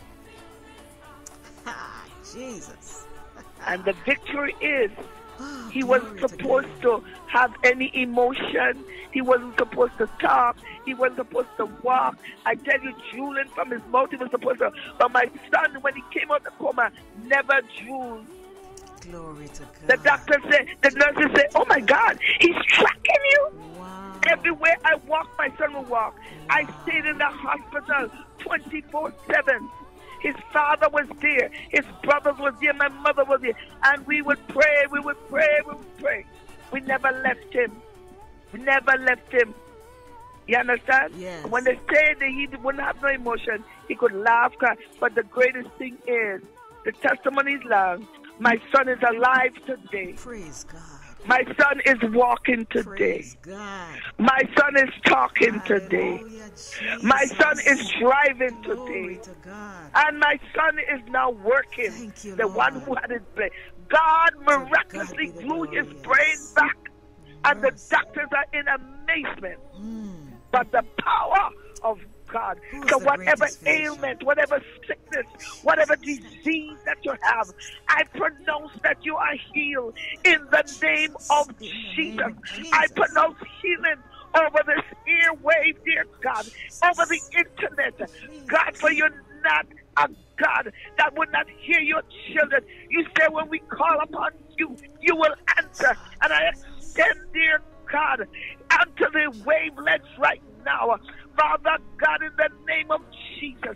Jesus. And the victory is oh, he wasn't supposed to, to have any emotion. He wasn't supposed to talk. He wasn't supposed to walk. I tell you, drooling from his mouth, he was supposed to. But my son, when he came out of the coma, never drooled. Glory to God. The doctor said, the nurses said, oh my God, he's tracking you. Wow. Everywhere I walk, my son will walk. Wow. I stayed in the hospital twenty-four seven. His father was there. His brothers was there. My mother was there. And we would pray. We would pray. We would pray. We never left him. We never left him. You understand? Yes. When they say that he wouldn't have no emotion, he could laugh, cry. But the greatest thing is, the testimony is long. My son is alive today. Praise God. My son is walking today. Praise God. My son is talking Hallelujah, today. Jesus. My son is driving Glory today. to God. And my son is now working. Thank you, the Lord. one who had his brain. God miraculously God grew his glory, brain yes. back. And the Mercy. doctors are in amazement. Mm. But the power of God. Who So is the whatever greatest ailment, whatever sickness, whatever disease that you have, I pronounce that you are healed in the name of In the Jesus. name of Jesus. I pronounce healing over this airwave, dear God, over the internet. God, for you're not a God that would not hear your children. You say when we call upon you, you will answer. And I extend, dear God, unto the wavelengths right now. Father God, in the name of Jesus,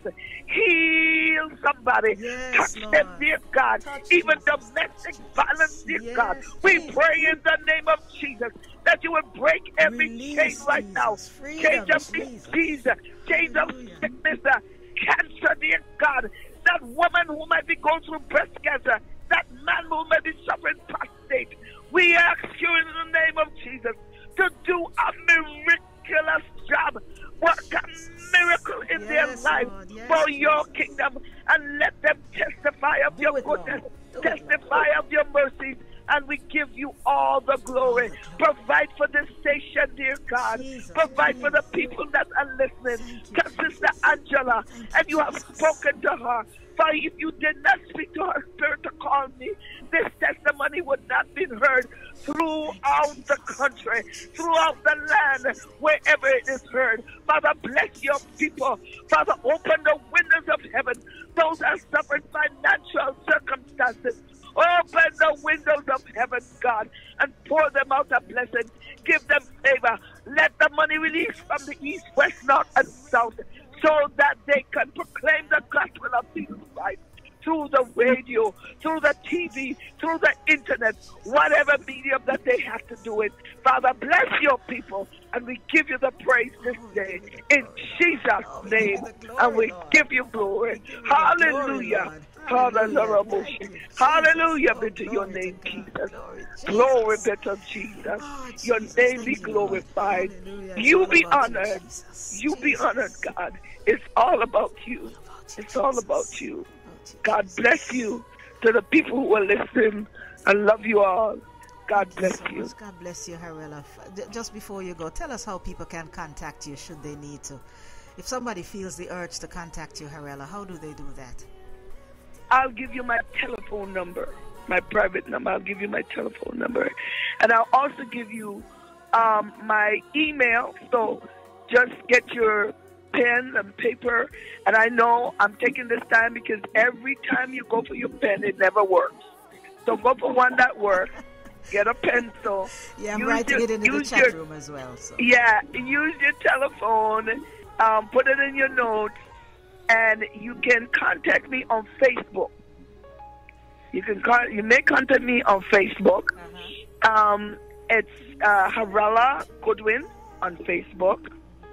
heal somebody. Yes, Touch Lord. them, dear God. Touch Even Jesus. domestic violence, dear Yes, God. We Jesus. pray in the name of Jesus that you would break every Release, chain right Jesus. now. Freedom, Change of Jesus. disease, change of Hallelujah. sickness, uh, cancer, dear God. That woman who might be going through breast cancer, that man who might be suffering prostate. We ask you in the name of Jesus to do a miraculous job. Work a miracle in Yes, their life Lord. Yes, for your Jesus. kingdom, and let them testify of Do your it, Lord. goodness, Do it, testify of your mercies, and we give you all the glory. Provide for this station, dear God. Jesus, Provide for the Jesus. people that are listening. Thank you, To Sister Angela, Thank you, and you have Jesus. spoken to her. For if you did not speak to her spirit to call me, this testimony would not be heard throughout the country, throughout the land, wherever it is heard. Father, bless your people. Father, open the windows of heaven. Those that suffer financial circumstances, Open the windows of heaven, God, and pour them out a blessing. Give them favor. Let the money release from the east, west, north, and south, so that they can proclaim the gospel of Jesus Christ through the radio, through the T V, through the internet, whatever medium that they have to do it. Father, bless your people, and we give you the praise this day in Jesus' name, and we give you glory. Hallelujah. Hallelujah. Hallelujah be to your name, Jesus. Glory be to Jesus. Your name be glorified. You be honored. You be honored, God. It's all about you. It's all about you. God bless you to the people who are listening. I love you all. God bless you. God bless you, Harella. Just before you go, tell us how people can contact you should they need to. If somebody feels the urge to contact you, Harella, how do they do that? I'll give you my telephone number, my private number. I'll give you my telephone number. And I'll also give you um, my email. So just get your pen and paper. And I know I'm taking this time because every time you go for your pen, it never works. So go for one that works. Get a pencil. Yeah, I'm use writing your, it in the chat your, room as well. So. Yeah, use your telephone. Um, put it in your notes. And you can contact me on Facebook. You can con- you may contact me on Facebook. Uh-huh. Um, it's uh, Harella Goodwin on Facebook.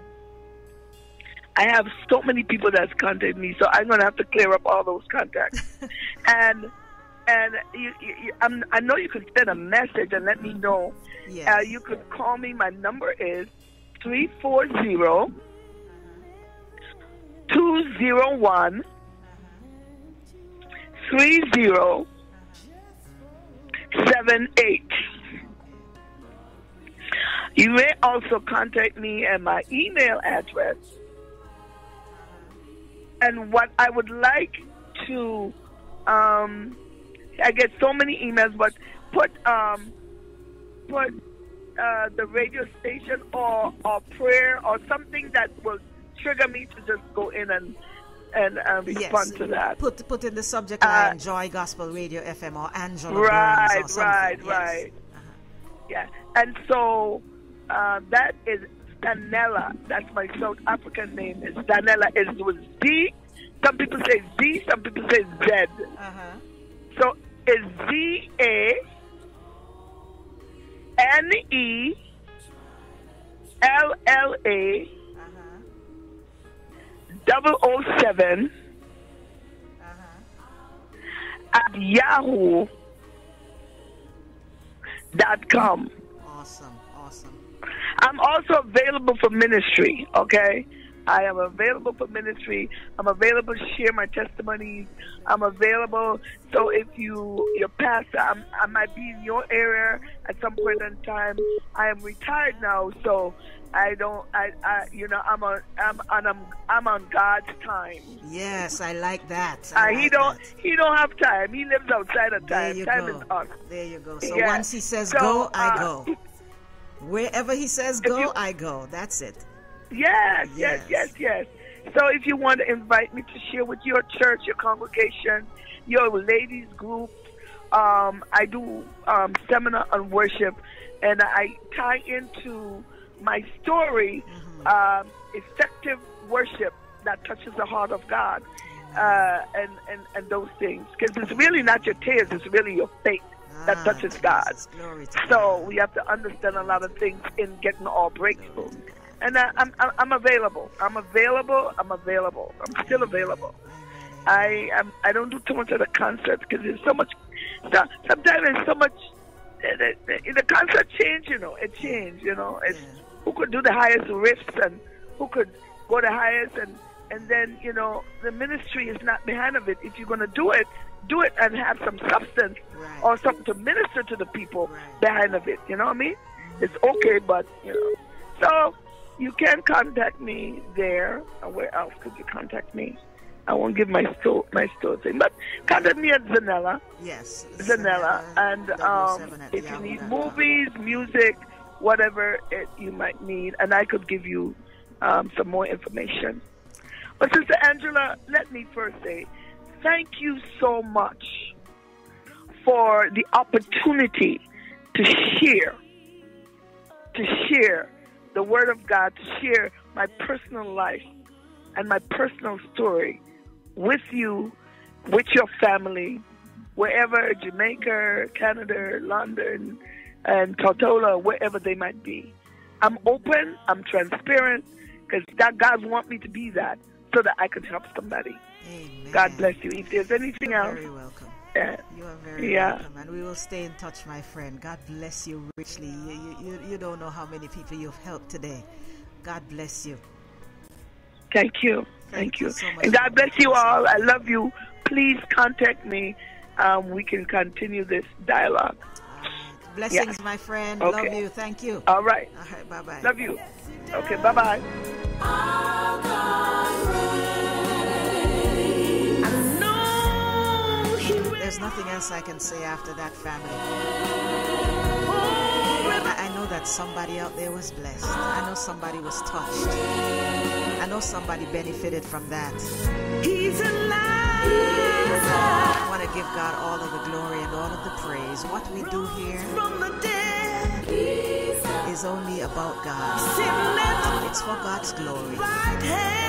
I have so many people that's contacted me, so I'm gonna have to clear up all those contacts. and and you, you, I'm, I know you can send a message and let me know. Yes. Uh, you can call me. My number is three four zero. two zero one, three zero seven eight. You may also contact me at my email address. And what I would like to, um, I get so many emails, but put um, put uh, the radio station or, or prayer or something that will trigger me to just go in and and uh, respond yes. to that. Put put in the subject line, uh, Joy Gospel Radio F M or Angela right, Burns or something. Right, yes. right, uh-huh. Yeah. And so uh, that is Danella. That's my South African name. Is Danella. Is with Z. Some people say Z. Some people say Z. Uh-huh. So it's Z A N E L L A. Double O seven uh-huh. at yahoo dot com. Awesome, awesome. I'm also available for ministry, okay? I am available for ministry. I'm available to share my testimonies. I'm available. So if you, your pastor, I'm, I might be in your area at some point in time. I am retired now, so I don't, I, I you know, I'm on, I'm on, I'm, I'm on God's time. Yes, I like that. I uh, like he don't, that. he don't have time. He lives outside of time. There you time go. is us. There you go. So yeah. once he says so, go, I uh, go. Wherever he says go, you, I go. That's it. Yes, yes, yes, yes. So if you want to invite me to share with your church, your congregation, your ladies group, um, I do um, seminar on worship, and I tie into my story mm-hmm. um, effective worship that touches the heart of God, uh, and, and, and those things. Because it's really not your tears, it's really your faith that ah, touches God. To so God. We have to understand a lot of things in getting all breakthrough. And I, I'm I'm available. I'm available. I'm available. I'm still available. I am. I don't do too much of the concert because there's so much. Sometimes there's so much. The, the, the concert change, you know. It changed, you know. It's who could do the highest riffs and who could go the highest, and and then you know the ministry is not behind of it. If you're gonna do it, do it and have some substance right. or something to minister to the people right. behind of it. You know what I mean? It's okay, but you know. So. You can contact me there. Where else could you contact me? I won't give my store my store thing, but contact me at Zanella. Yes, Zanella. And um, if you need movies, music, whatever it, you might need, and I could give you um, some more information. But Sister Angela, let me first say thank you so much for the opportunity to share, to share the Word of God, to share my personal life and my personal story with you, with your family, wherever, Jamaica, Canada, London, and Tortola, wherever they might be. I'm open, I'm transparent, because that God wants me to be that so that I can help somebody. Amen. God bless you. If there's anything You're else. very welcome. Yeah. You are very yeah. welcome, and we will stay in touch, my friend. God bless you richly. You, you, you don't know how many people you've helped today. God bless you. Thank you. Thank, Thank you. you so much and God bless you all. I love you. Please contact me. Um, we can continue this dialogue. All right. Blessings, yeah. my friend. Okay. Love you. Thank you. All right. All right. Bye-bye. Love you. Okay. Bye-bye. There's nothing else I can say after that, family. I, I know that somebody out there was blessed. I know somebody was touched. I know somebody benefited from that. He's alive. I want to give God all of the glory and all of the praise. What we do here From the dead. is only about God. It's for God's glory. Right hand.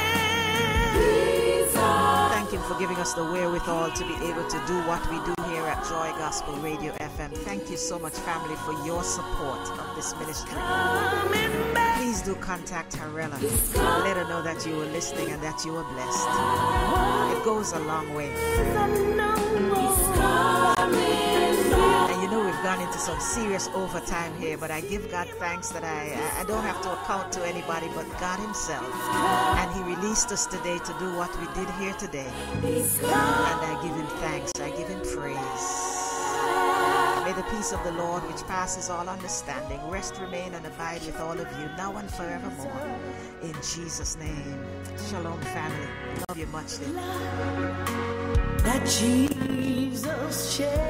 Thank Him for giving us the wherewithal to be able to do what we do here at Joy Gospel Radio F M. Thank you so much, family, for your support of this ministry. Please do contact Harrella. Let her know that you were listening and that you were blessed. It goes a long way. And you know we've gone into some serious overtime here, but I give God thanks that I, I don't have to account to anybody but God Himself. And He released us today to do what we did here today. And I give Him thanks. I give Him praise. May the peace of the Lord, which passes all understanding, rest, remain, and abide with all of you now and forevermore. In Jesus' name. Shalom, family. Love you muchly. That Jesus shared.